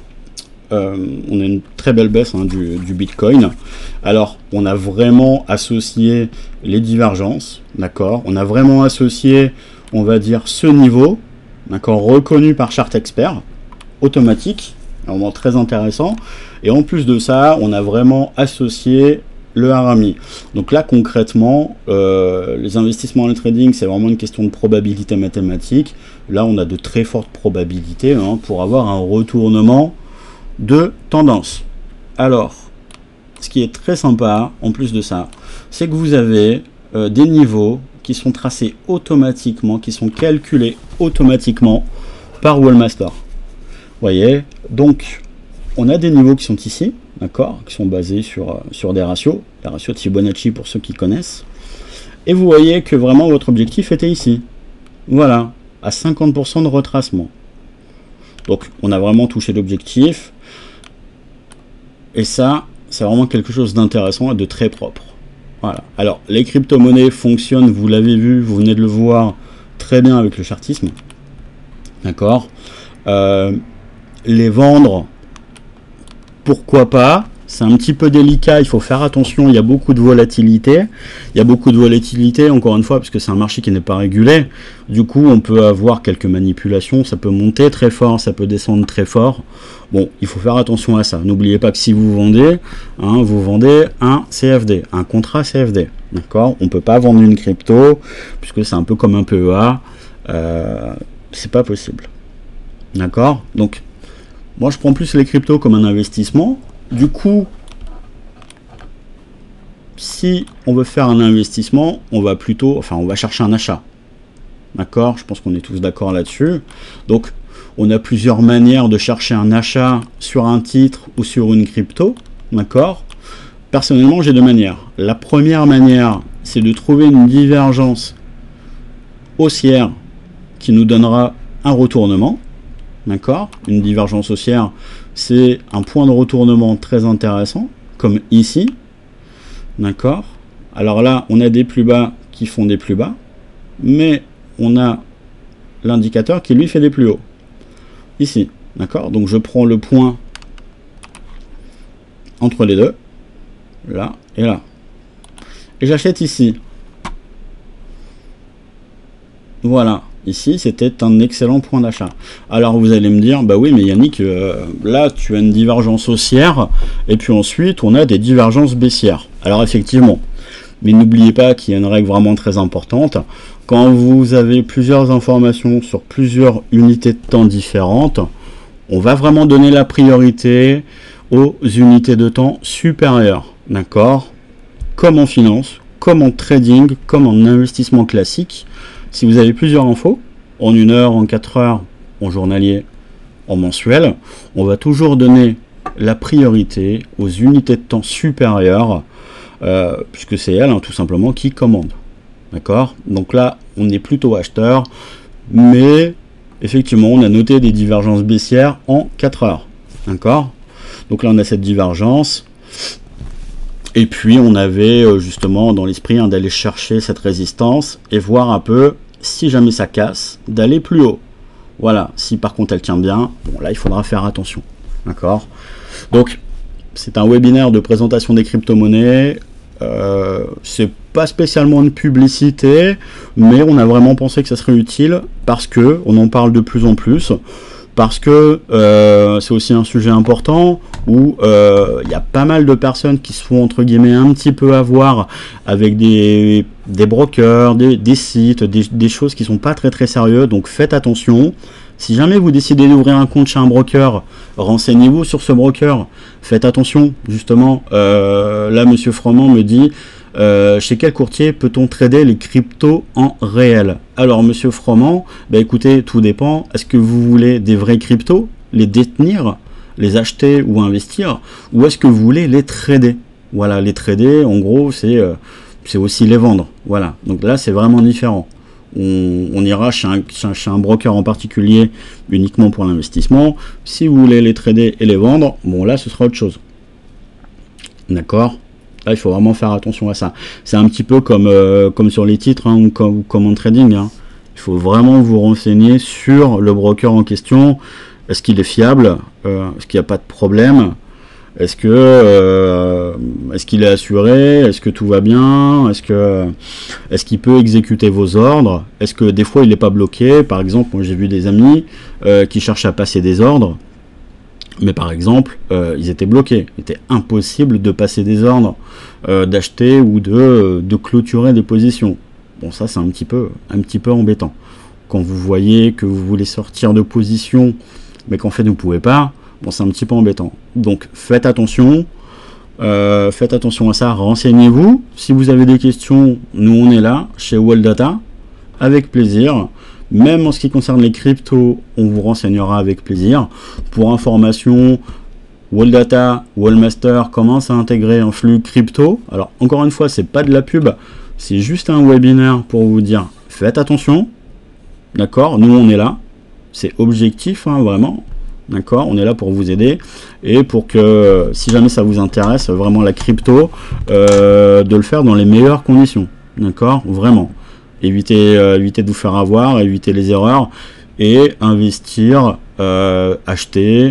On a une très belle baisse hein, du Bitcoin. Alors, on a vraiment associé les divergences, d'accord. On a vraiment associé, on va dire, ce niveau, d'accord, reconnu par Chart Expert, automatique, vraiment très intéressant. Et en plus de ça, on a vraiment associé le RMI. Donc là, concrètement, les investissements en trading, c'est vraiment une question de probabilité mathématique. Là, on a de très fortes probabilités hein, pour avoir un retournement de tendance. Alors, ce qui est très sympa, en plus de ça, c'est que vous avez des niveaux qui sont tracés automatiquement, qui sont calculés automatiquement par Wallmaster. Vous voyez, donc on a des niveaux qui sont ici, d'accord, qui sont basés sur des ratios, les ratios de Fibonacci pour ceux qui connaissent. Et vous voyez que vraiment votre objectif était ici. Voilà, à 50% de retracement. Donc on a vraiment touché l'objectif. Et ça, c'est vraiment quelque chose d'intéressant et de très propre. Voilà. Alors, les crypto-monnaies fonctionnent, vous l'avez vu, vous venez de le voir, très bien avec le chartisme. D'accord. Les vendre, pourquoi pas? C'est un petit peu délicat, il faut faire attention, il y a beaucoup de volatilité. Il y a beaucoup de volatilité, encore une fois, parce que c'est un marché qui n'est pas régulé. Du coup, on peut avoir quelques manipulations, ça peut monter très fort, ça peut descendre très fort. Bon, il faut faire attention à ça. N'oubliez pas que si vous vendez un CFD, un contrat CFD. D'accord? On ne peut pas vendre une crypto, puisque c'est un peu comme un PEA. C'est pas possible. D'accord? Donc, moi, je prends plus les cryptos comme un investissement. Du coup, si on veut faire un investissement, on va chercher un achat. D'accord? Je pense qu'on est tous d'accord là-dessus. Donc, on a plusieurs manières de chercher un achat sur un titre ou sur une crypto. D'accord? Personnellement, j'ai deux manières. La première manière, c'est de trouver une divergence haussière qui nous donnera un retournement. D'accord? Une divergence haussière, c'est un point de retournement très intéressant, comme ici. D'accord? Alors là, on a des plus bas qui font des plus bas, mais on a l'indicateur qui lui fait des plus hauts. Ici. D'accord? Donc je prends le point entre les deux, là et là. Et j'achète ici. Voilà. Ici, c'était un excellent point d'achat. Alors vous allez me dire, bah oui, mais Yannick, là, tu as une divergence haussière, et puis ensuite, on a des divergences baissières. Alors effectivement, mais n'oubliez pas qu'il y a une règle vraiment très importante. Quand vous avez plusieurs informations sur plusieurs unités de temps différentes, on va vraiment donner la priorité aux unités de temps supérieures. D'accord? Comme en finance, comme en trading, comme en investissement classique. Si vous avez plusieurs infos, en 1 heure, en 4 heures, en journalier, en mensuel, on va toujours donner la priorité aux unités de temps supérieures, puisque c'est elles, hein, tout simplement, qui commandent. D'accord? Donc là, on est plutôt acheteur, mais effectivement, on a noté des divergences baissières en 4 heures. D'accord? Donc là, on a cette divergence. Et puis on avait justement dans l'esprit d'aller chercher cette résistance et voir un peu, si jamais ça casse, d'aller plus haut. Voilà, si par contre elle tient bien, bon là il faudra faire attention. D'accord? Donc c'est un webinaire de présentation des crypto-monnaies. C'est pas spécialement une publicité, mais on a vraiment pensé que ça serait utile parce que on en parle de plus en plus. Parce que c'est aussi un sujet important où il y a pas mal de personnes qui se font entre guillemets un petit peu avoir avec des brokers, des sites, des choses qui sont pas très très sérieux. Donc faites attention. Si jamais vous décidez d'ouvrir un compte chez un broker, renseignez-vous sur ce broker. Faites attention, justement. Là, Monsieur Froment me dit chez quel courtier peut-on trader les cryptos en réel? Alors, Monsieur Froment, bah, écoutez, tout dépend. Est-ce que vous voulez des vrais cryptos, les détenir, les acheter ou investir, ou est-ce que vous voulez les trader? Voilà, les trader, en gros, c'est aussi les vendre. Voilà, donc là, c'est vraiment différent. On ira chez un broker en particulier uniquement pour l'investissement. Si vous voulez les trader et les vendre, bon là ce sera autre chose. D'accord? Là il faut vraiment faire attention à ça. C'est un petit peu comme sur les titres hein, ou comme en trading. Hein. Il faut vraiment vous renseigner sur le broker en question. Est-ce qu'il est fiable? Est-ce qu'il n'y a pas de problème? Est-ce qu'il est assuré? Est-ce que tout va bien? Est-ce qu'il peut exécuter vos ordres? Est-ce que des fois il n'est pas bloqué? Par exemple, moi j'ai vu des amis qui cherchent à passer des ordres, mais par exemple ils étaient bloqués. Il était impossible de passer des ordres, d'acheter ou de clôturer des positions. Bon, ça c'est un petit peu embêtant. Quand vous voyez que vous voulez sortir de position, mais qu'en fait vous ne pouvez pas. Bon, c'est un petit peu embêtant. Donc, faites attention à ça. Renseignez-vous. Si vous avez des questions, nous, on est là, chez World-Data, avec plaisir. Même en ce qui concerne les cryptos, on vous renseignera avec plaisir. Pour information, World-Data, Wallmaster commence à intégrer un flux crypto. Alors, encore une fois, c'est pas de la pub. C'est juste un webinaire pour vous dire, faites attention. D'accord? Nous, on est là. C'est objectif, hein, vraiment. D'accord, on est là pour vous aider et pour que si jamais ça vous intéresse vraiment la crypto, de le faire dans les meilleures conditions. D'accord, vraiment. Évitez de vous faire avoir, évitez les erreurs et investir, acheter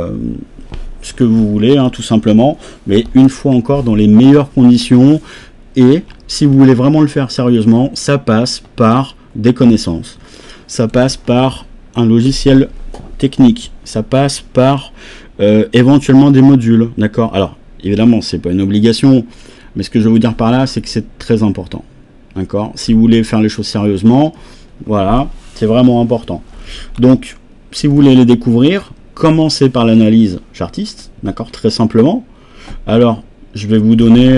ce que vous voulez, hein, tout simplement. Mais une fois encore dans les meilleures conditions et si vous voulez vraiment le faire sérieusement, ça passe par des connaissances. Ça passe par un logiciel technique, ça passe par éventuellement des modules, d'accord? Alors, évidemment, c'est pas une obligation, mais ce que je veux vous dire par là, c'est que c'est très important, d'accord? Si vous voulez faire les choses sérieusement, voilà, c'est vraiment important. Donc, si vous voulez les découvrir, commencez par l'analyse chartiste, d'accord? Très simplement. Alors, je vais vous donner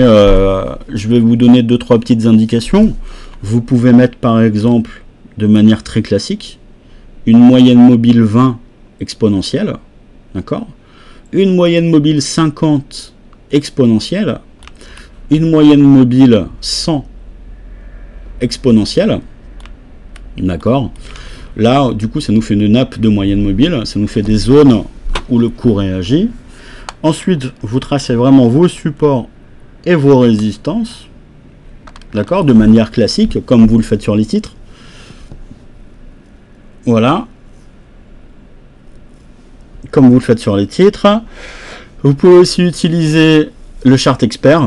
2-3 petites indications. Vous pouvez mettre, par exemple, de manière très classique, une moyenne mobile 20 exponentielle, d'accord? Une moyenne mobile 50 exponentielle, une moyenne mobile 100 exponentielle, d'accord? Là, du coup, ça nous fait une nappe de moyenne mobile, ça nous fait des zones où le cours réagit. Ensuite, vous tracez vraiment vos supports et vos résistances, d'accord? De manière classique, comme vous le faites sur les titres. Voilà. Comme vous le faites sur les titres. Vous pouvez aussi utiliser le chart expert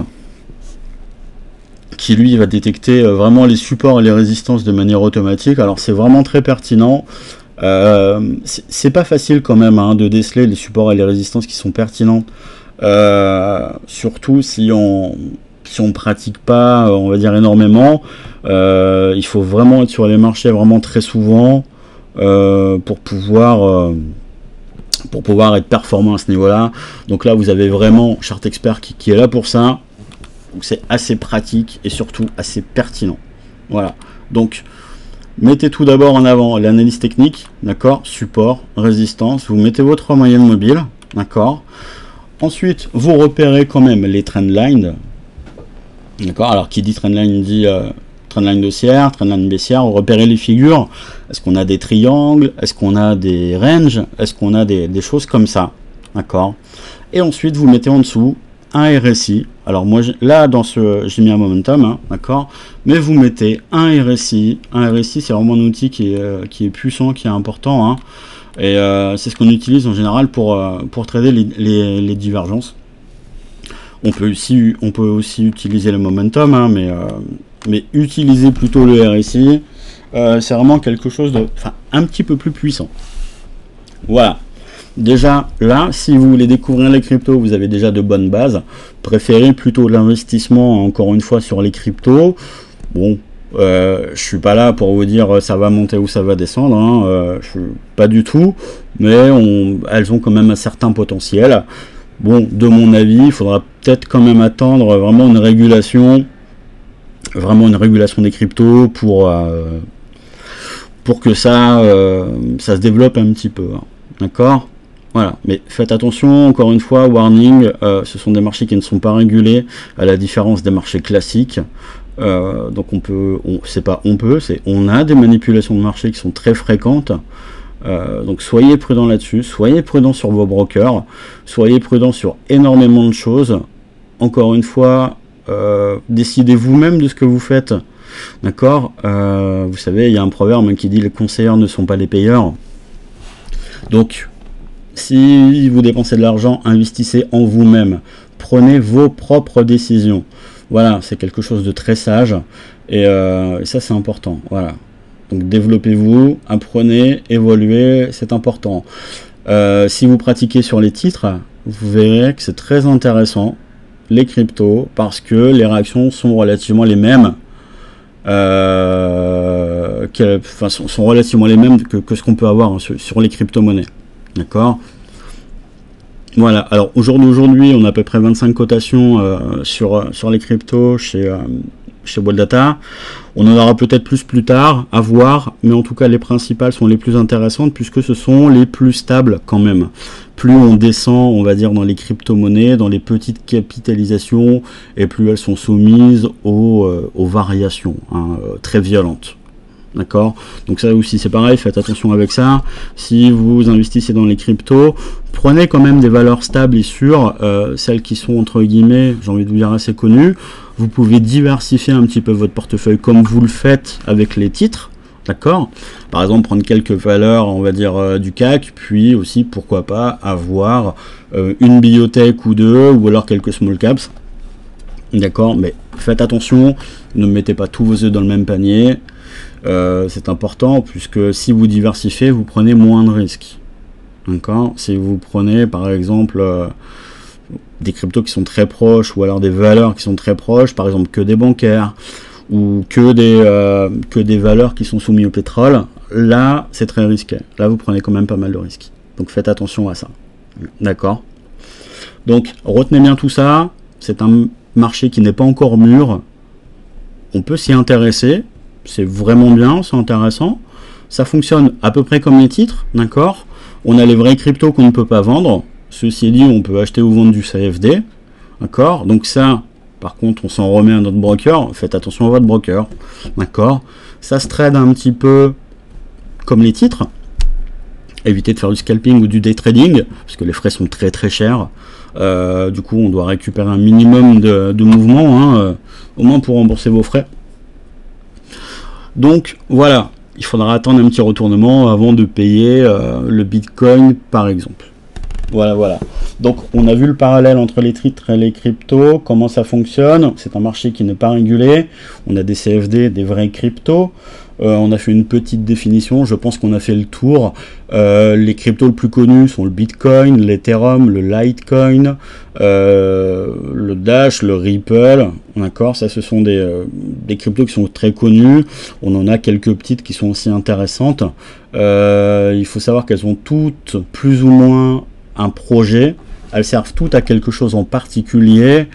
qui lui va détecter vraiment les supports et les résistances de manière automatique. Alors c'est vraiment très pertinent. C'est pas facile quand même hein, de déceler les supports et les résistances qui sont pertinentes. Surtout si on pratique pas, on va dire énormément. Il faut vraiment être sur les marchés vraiment très souvent pour pouvoir être performant à ce niveau-là. Donc là, vous avez vraiment Chart Expert qui est là pour ça. Donc c'est assez pratique et surtout assez pertinent. Voilà. Donc mettez tout d'abord en avant l'analyse technique, d'accord, support, résistance. Vous mettez votre moyenne mobile, d'accord. Ensuite, vous repérez quand même les trendlines, d'accord. Alors qui dit trendline dit trendline haussière, trendline baissière. Vous repérez les figures. Est-ce qu'on a des triangles? Est-ce qu'on a des ranges? Est-ce qu'on a des choses comme ça? D'accord. Et ensuite, vous mettez en dessous un RSI. Alors moi, là, dans j'ai mis un momentum, hein, d'accord. Mais vous mettez un RSI. Un RSI, c'est vraiment un outil qui est puissant, qui est important, hein. Et c'est ce qu'on utilise en général pour trader les divergences. On peut aussi utiliser le momentum, hein, mais utiliser plutôt le RSI, c'est vraiment quelque chose un petit peu plus puissant. Voilà. Déjà, là, si vous voulez découvrir les cryptos, vous avez déjà de bonnes bases. Préférez plutôt l'investissement, encore une fois, sur les cryptos. Bon, je suis pas là pour vous dire ça va monter ou ça va descendre, hein, pas du tout, mais elles ont quand même un certain potentiel. Bon, de mon avis, il faudra peut-être quand même attendre vraiment une régulation des cryptos pour que ça se développe un petit peu, hein. D'accord ? Voilà, mais faites attention, encore une fois, warning, ce sont des marchés qui ne sont pas régulés, à la différence des marchés classiques. Donc on a des manipulations de marché qui sont très fréquentes. Donc soyez prudents là-dessus, soyez prudents sur vos brokers, soyez prudents sur énormément de choses. Encore une fois, décidez vous-même de ce que vous faites. D'accord, vous savez, il y a un proverbe qui dit les conseillers ne sont pas les payeurs. Donc, si vous dépensez de l'argent, investissez en vous-même. Prenez vos propres décisions. Voilà, c'est quelque chose de très sage. Et ça, c'est important. Voilà. Donc, développez-vous, apprenez, évoluez, c'est important. Si vous pratiquez sur les titres, vous verrez que c'est très intéressant, les cryptos, parce que les réactions sont relativement les mêmes. Sont relativement les mêmes que ce qu'on peut avoir sur les crypto-monnaies. D'accord ? Voilà, alors aujourd'hui, on a à peu près 25 cotations sur les cryptos chez WallData. On en aura peut-être plus tard, à voir, mais en tout cas, les principales sont les plus intéressantes puisque ce sont les plus stables quand même. Plus on descend, on va dire, dans les crypto-monnaies, dans les petites capitalisations, et plus elles sont soumises aux variations, hein, très violentes. D'accord ? Donc ça aussi c'est pareil, faites attention avec ça. Si vous investissez dans les cryptos, prenez quand même des valeurs stables et sûres, celles qui sont entre guillemets, j'ai envie de vous dire, assez connues. Vous pouvez diversifier un petit peu votre portefeuille comme vous le faites avec les titres. D'accord ? Par exemple, prendre quelques valeurs, on va dire, du CAC, puis aussi, pourquoi pas, avoir une biotech ou deux, ou alors quelques small caps. D'accord ? Mais faites attention, ne mettez pas tous vos œufs dans le même panier. C'est important, puisque si vous diversifiez, vous prenez moins de risques. D'accord ? Si vous prenez, par exemple, des cryptos qui sont très proches, ou alors des valeurs qui sont très proches, par exemple que des bancaires, ou que des valeurs qui sont soumises au pétrole, là c'est très risqué. Là vous prenez quand même pas mal de risques. Donc faites attention à ça. D'accord ? Donc retenez bien tout ça. C'est un marché qui n'est pas encore mûr. On peut s'y intéresser. C'est vraiment bien, c'est intéressant. Ça fonctionne à peu près comme les titres. D'accord ? On a les vrais cryptos qu'on ne peut pas vendre. Ceci dit, on peut acheter ou vendre du CFD. D'accord ? Donc ça, par contre, on s'en remet à notre broker. Faites attention à votre broker. D'accord ? Ça se trade un petit peu comme les titres. Évitez de faire du scalping ou du day trading, parce que les frais sont très très chers. Du coup, on doit récupérer un minimum de mouvement, hein, au moins pour rembourser vos frais. Donc, voilà. Il faudra attendre un petit retournement avant de payer le Bitcoin, par exemple. Voilà. Donc, on a vu le parallèle entre les titres et les cryptos, comment ça fonctionne. C'est un marché qui n'est pas régulé. On a des CFD, des vrais cryptos. On a fait une petite définition. Je pense qu'on a fait le tour. Les cryptos les plus connus sont le Bitcoin, l'Ethereum, le Litecoin, le Dash, le Ripple. D'accord, ça, ce sont des cryptos qui sont très connus. On en a quelques petites qui sont aussi intéressantes. Il faut savoir qu'elles ont toutes plus ou moins un projet. Elles servent toutes à quelque chose en particulier.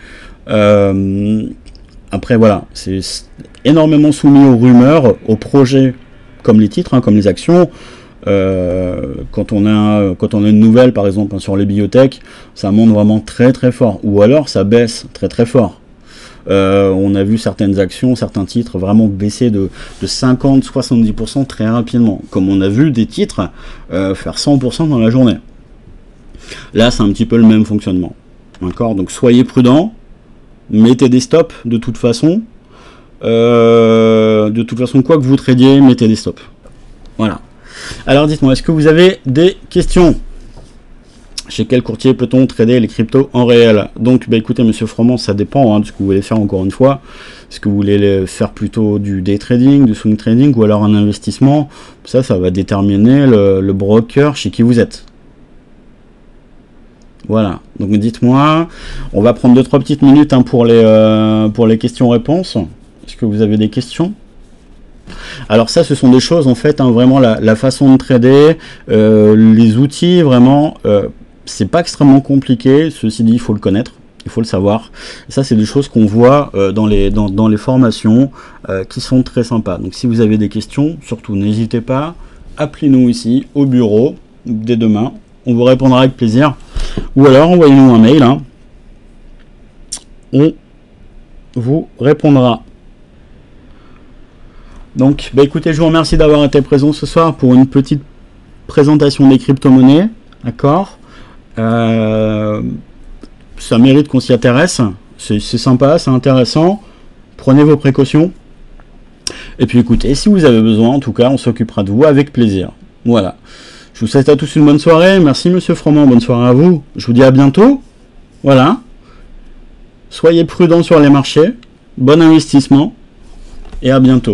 Après, voilà, c'est énormément soumis aux rumeurs, aux projets, comme les titres, hein, comme les actions. Quand on a une nouvelle, par exemple, hein, sur les biotech, ça monte vraiment très très fort. Ou alors, ça baisse très très fort. On a vu certaines actions, certains titres vraiment baisser de 50-70% très rapidement. Comme on a vu des titres faire 100% dans la journée. Là, c'est un petit peu le même fonctionnement. D'accord, donc soyez prudents, mettez des stops de toute façon. Quoi que vous tradiez, mettez des stops. Voilà. Alors dites-moi, est-ce que vous avez des questions? Chez quel courtier peut-on trader les cryptos en réel? Donc, bah écoutez, monsieur Froment, ça dépend de ce que vous voulez faire encore une fois. Est-ce que vous voulez faire plutôt du day trading, du swing trading ou alors un investissement? Ça va déterminer le broker chez qui vous êtes. Voilà. Donc, dites-moi, on va prendre 2-3 petites minutes pour les questions-réponses. Est-ce que vous avez des questions? Alors ça, ce sont des choses, en fait, vraiment la façon de trader, les outils, vraiment... c'est pas extrêmement compliqué, ceci dit, il faut le connaître, il faut le savoir. Et ça, c'est des choses qu'on voit dans les formations qui sont très sympas. Donc, si vous avez des questions, surtout n'hésitez pas, appelez-nous ici au bureau dès demain. On vous répondra avec plaisir. Ou alors, envoyez-nous un mail. On vous répondra. Donc, bah, écoutez, je vous remercie d'avoir été présent ce soir pour une petite présentation des crypto-monnaies. D'accord ? Ça mérite qu'on s'y intéresse, c'est sympa, c'est intéressant, prenez vos précautions, et puis écoutez, si vous avez besoin, en tout cas, on s'occupera de vous avec plaisir. Voilà, je vous souhaite à tous une bonne soirée, merci monsieur Froment, bonne soirée à vous, je vous dis à bientôt, voilà, soyez prudents sur les marchés, bon investissement, et à bientôt.